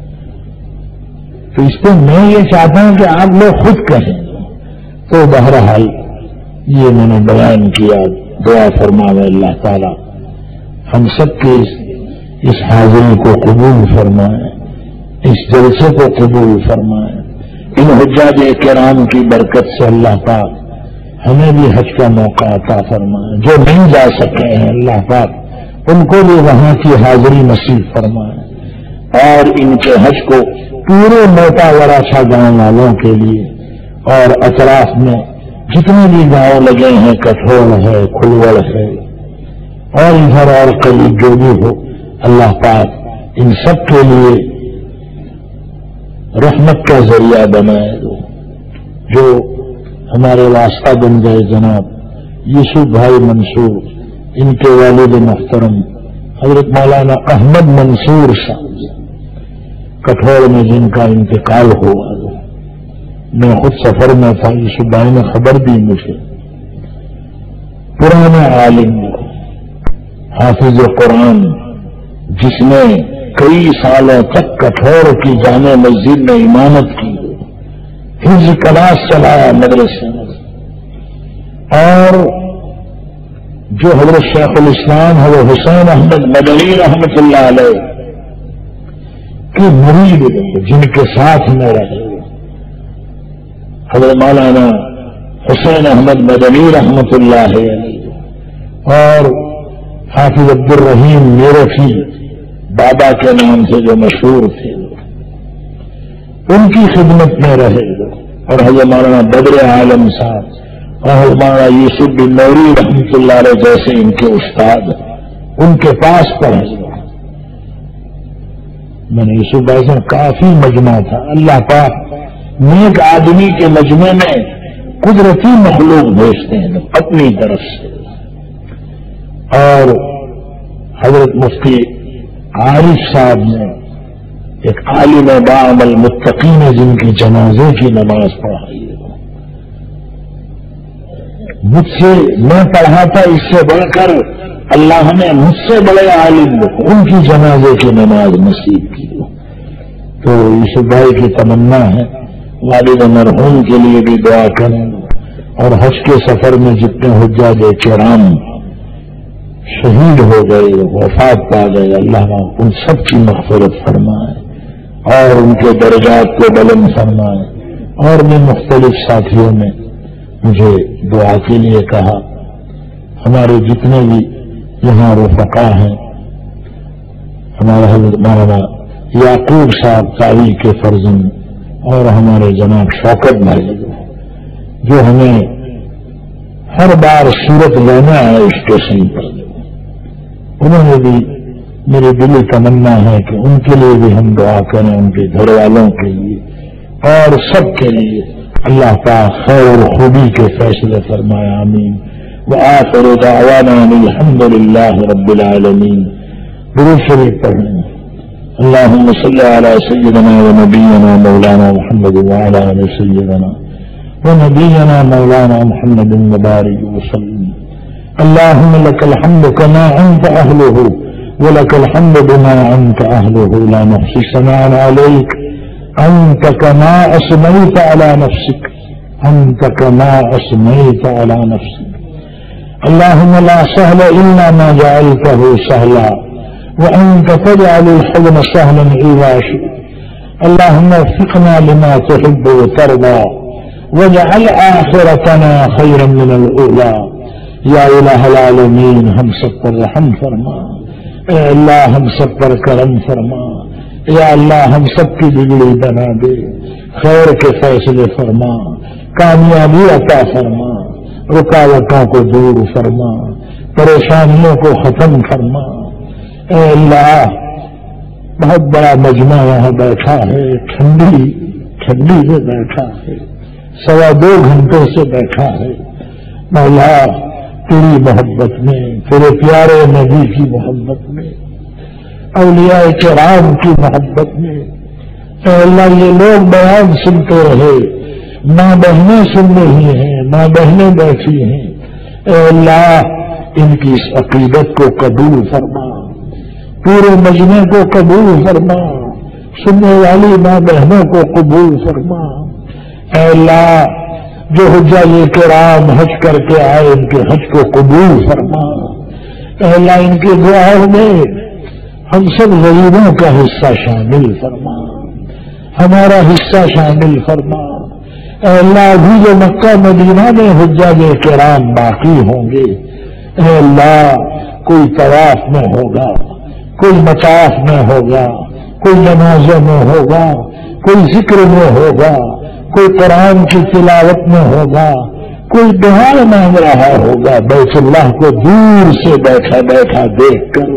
تو اس کو میں یہ چاہتا ہوں کہ آپ لوگ خود کہیں. تو بہرحال یہ میں نے بیان کیا، دعا فرمائے اللہ تعالی ہم سب کے اس حاضری کو قبول فرمائے، اس جلسے کو قبول فرمائے. ان حجاج کرام کی برکت سے اللہ پاک ہمیں بھی حج کا موقع عطا فرمائے. جو نہیں جا سکے ہیں اللہ پاک ان کو بھی وہاں کی حاضری نصیب فرمائے اور ان کے حج کو پورے موٹا وراچا گاؤں والوں کے لیے اور اطراف میں جتنے بھی گاؤں لگے ہیں، کٹھوڑ ہے، کھلوڑ ہے، اور ادھر اور قریب جو بھی ہو، اللہ پاک ان سب کے لیے رحمت کا ذریعہ بنائے دو. جو ہمارے واسطہ بن گئے جناب یوسف بھائی منصور، ان کے والد محترم حضرت مولانا احمد منصور صاحب کٹھوڑ میں جن کا انتقال ہوا، میں خود سفر میں تھا، یوسف بھائی نے خبر دی مجھے. پرانے عالم حافظ قرآن جس نے کئی سالوں تک کٹھوڑ کی جامع مسجد میں امامت کی، حفظ کلاس چلایا مدرسے میں، اور جو حضرت شیخ الاسلام حضرت حسین احمد مدنی رحمۃ اللہ علیہ کے مرید رہے، جن کے ساتھ میں رہے، حضرت مولانا حسین احمد مدنی رحمۃ اللہ علیہ اور حافظ عبد الرحیم میرٹھی بابا کے نام سے جو مشہور تھے، ان کی خدمت میں رہے، اور حضرت مولانا بدر عالم صاحب اور حضرت مولانا یوسف بن نوری رحمۃ اللہ علیہ جیسے ان کے استاد ان کے پاس پڑھے. میں نے یوسف بھائی سے کافی مجمع تھا. اللہ پاک نیک آدمی کے مجمع میں قدرتی مخلوق بھیجتے ہیں اپنی طرف سے. اور حضرت مفتی عارف صاحب نے ایک عالم باعمل متقی نے جن کی جنازے کی نماز پڑھائی ہے، مجھ سے میں پڑھا تھا، اس سے بڑھ کر اللہ نے مجھ سے بڑے عالم ان کی جنازے کی نماز نصیب کی. تو یوسف بھائی کی تمنا ہے والد مرحوم کے لیے بھی دعا کریں، اور حج کے سفر میں جتنے حجاج کرام شہید ہو گئے، وفات پا گئے، اللہ ان سب کی مغفرت فرمائے اور ان کے درجات کو بلند فرمائے. اور میں مختلف ساتھیوں نے مجھے دعا کے لیے کہا. ہمارے جتنے بھی یہاں رفقا ہیں، ہمارا حضرت مولانا یعقوب صاحب تاوی کے فرزند اور ہمارے جناب شوکت بھائی جو ہمیں ہر بار صورت لینا ہے اسٹیشن پر، انہوں نے بھی میری دلی تمنا ہے کہ ان کے لیے بھی ہم دعا کریں، ان کے گھر والوں کے لیے اور سب کے لیے. اللہ پاک خیر اور خوبی کے فیصلے فرمائے. آمین. وآخر دعوانا الحمد للہ رب العالمین. درود شریف پڑھیں. اللهم صل على سيدنا ونبينا مولانا محمد وعلى آل سيدنا ونبينا مولانا محمد وبارك وسلم. اللهم لك الحمد كما أنت أهله ولك الحمد بما أنت أهله لا نحصي ثناء عليك أنت كما أثنيت على نفسك أنت كما أثنيت على نفسك. اللهم لا سهل إلا ما جعلته سهلا وأنت تجعل الحزن سهلا إذا شئت. اللهم وفقنا لما تحب وترضى واجعل آخرتنا خيرا من الأولى. یا الہ العالمین ہم سب پر رحم فرما، اے اللہ ہم سب پر کرم فرما، یا اللہ ہم سب کی بگڑی بنا دے، خیر کے فیصلے فرما، کامیابی عطا فرما، رکاوٹوں کو دور فرما، پریشانیوں کو ختم فرما. اے اللہ بہت بڑا مجمع یہاں بیٹھا ہے، ٹھنڈی ٹھنڈی سے بیٹھا ہے، سوا دو گھنٹوں سے بیٹھا ہے. مولا تیری محبت میں، تیرے پیارے نبی کی محبت میں، اولیاء کرام کی محبت میں، اے اللہ یہ لوگ بیان سنتے رہے، ماں بہنیں سن رہی ہیں، ماں بہنیں بیٹھی ہیں. اے اللہ ان کی اس عقیدت کو قبول فرما، پورے مجمع کو قبول فرما، سننے والی ماں بہنوں کو قبول فرما. اے اللہ جو حجاج کرام حج کر کے آئے ان کے حج کو قبول فرما. اے اللہ ان کی دعاؤں میں ہم سب غریبوں کا حصہ شامل فرما، ہمارا حصہ شامل فرما. اے اللہ ابھی جو مکہ مدینہ میں حجاج کرام باقی ہوں گے، اے اللہ کوئی طواف میں ہوگا، کوئی مطاف میں ہوگا، کوئی نمازوں میں ہوگا، کوئی ذکر میں ہوگا، کوئی قرآن کی تلاوت میں ہوگا، کوئی دعا مانگ رہا ہوگا بیت اللہ کو دور سے بیٹھا بیٹھا دیکھ کر،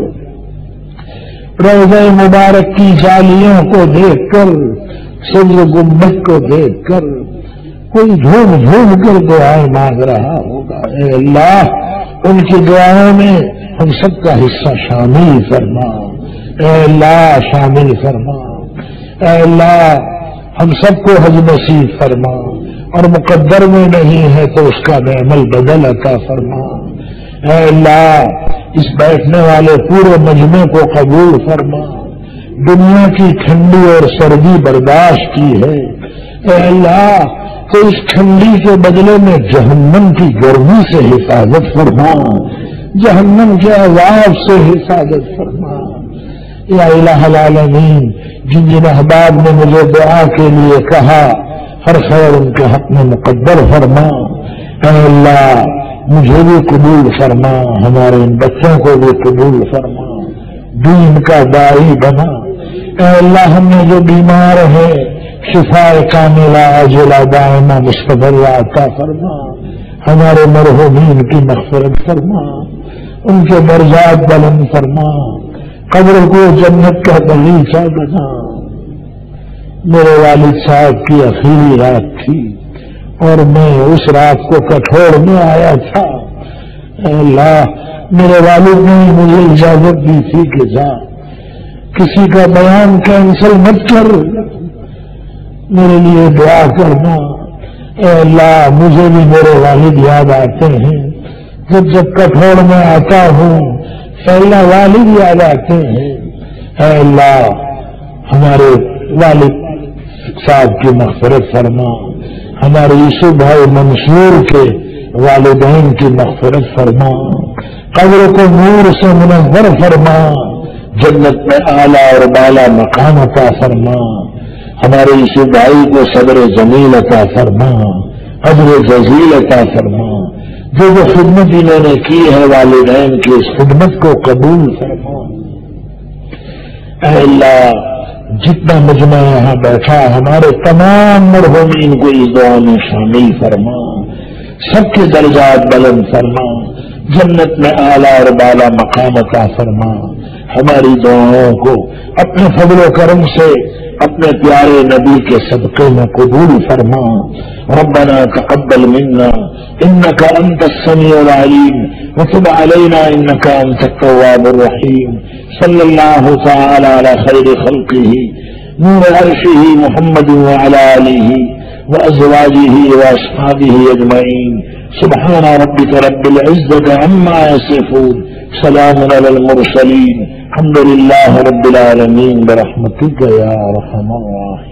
روضہ مبارک کی جالیوں کو دیکھ کر، سبز گنبد کو دیکھ کر کوئی جھوم جھوم کر دعائیں مانگ رہا ہوگا۔ اے اللہ ان کی دعاؤں میں ہم سب کا حصہ شامل فرما، اے اللہ شامل فرما، اے اللہ ہم سب کو حج نصیب فرما، اور مقدر میں نہیں ہے تو اس کا عمل بدل عطا فرما۔ اے اللہ اس بیٹھنے والے پورے مجمع کو قبول فرما، دنیا کی ٹھنڈی اور سردی برداشت کی ہے، اے اللہ تو اس ٹھنڈی کے بدلے میں جہنم کی گرمی سے حفاظت فرما، جہنم کے عذاب سے حفاظت فرما۔ یا الہ العالمین جن جن احباب نے مجھے دعا کے لیے کہا ہر خیر ان کے حق میں مقدر فرما، اے اللہ مجھے بھی قبول فرما، ہمارے ان بچوں کو بھی قبول فرما، دین کا داعی بنا۔ اے اللہ ہم نے جو بیمار ہیں شفا کاملہ عاجلہ دائمہ مستمرہ عطا فرما، ہمارے مرحومین کی مغفرت فرما، ان کے درجات بلند فرما، قبر کو جنت کا باغیچہ بنا۔ میرے والد صاحب کی آخری رات تھی اور میں اس رات کو کٹھوڑ میں آیا تھا۔ اے اللہ میرے والد نے مجھے اجازت دی تھی کہ جا کسی کا بیان کینسل مت کر، میرے لیے دعا کرنا۔ اے اللہ مجھے بھی میرے والد یاد آتے ہیں، جب جب کٹھوڑ میں آتا ہوں پہلا والد یاد آتے ہیں۔ اے اللہ ہمارے والد صاحب کی مغفرت فرما، ہمارے یوسف بھائی منصور کے والدین کی مغفرت فرما، قبر کو نور سے منور فرما، جنت میں اعلیٰ اور بالا مقام عطا فرما، ہمارے یوسف بھائی کو صبر جمیل عطا فرما، اجر جزیل عطا فرما، جو جو خدمت انہوں نے کی ہے والدین کی اس خدمت کو قبول فرما۔ اے اللہ جتنا مجمع یہاں بیٹھا ہمارے تمام مرحومین کو اس دعا میں شامل فرما، سب کے درجات بلند فرما، جنت میں اعلیٰ اور بالا مقام عطا فرما، ہماری دعاؤں کو اپنے فضل و کرم سے اپنے پیارے نبی کے صدقے میں قبول فرما۔ ربنا تقبل منا انك انت السميع العليم وتب علينا انك انت التواب الرحيم۔ صلى الله تعالى على خير خلقه نور عرشه محمد وعلى آله وأزواجه وأصحابه أجمعين۔ سبحان ربك رب العزة عما يصفون، سلام على المرسلين، الحمد لله رب العالمين، برحمتك يا أرحم الراحمين۔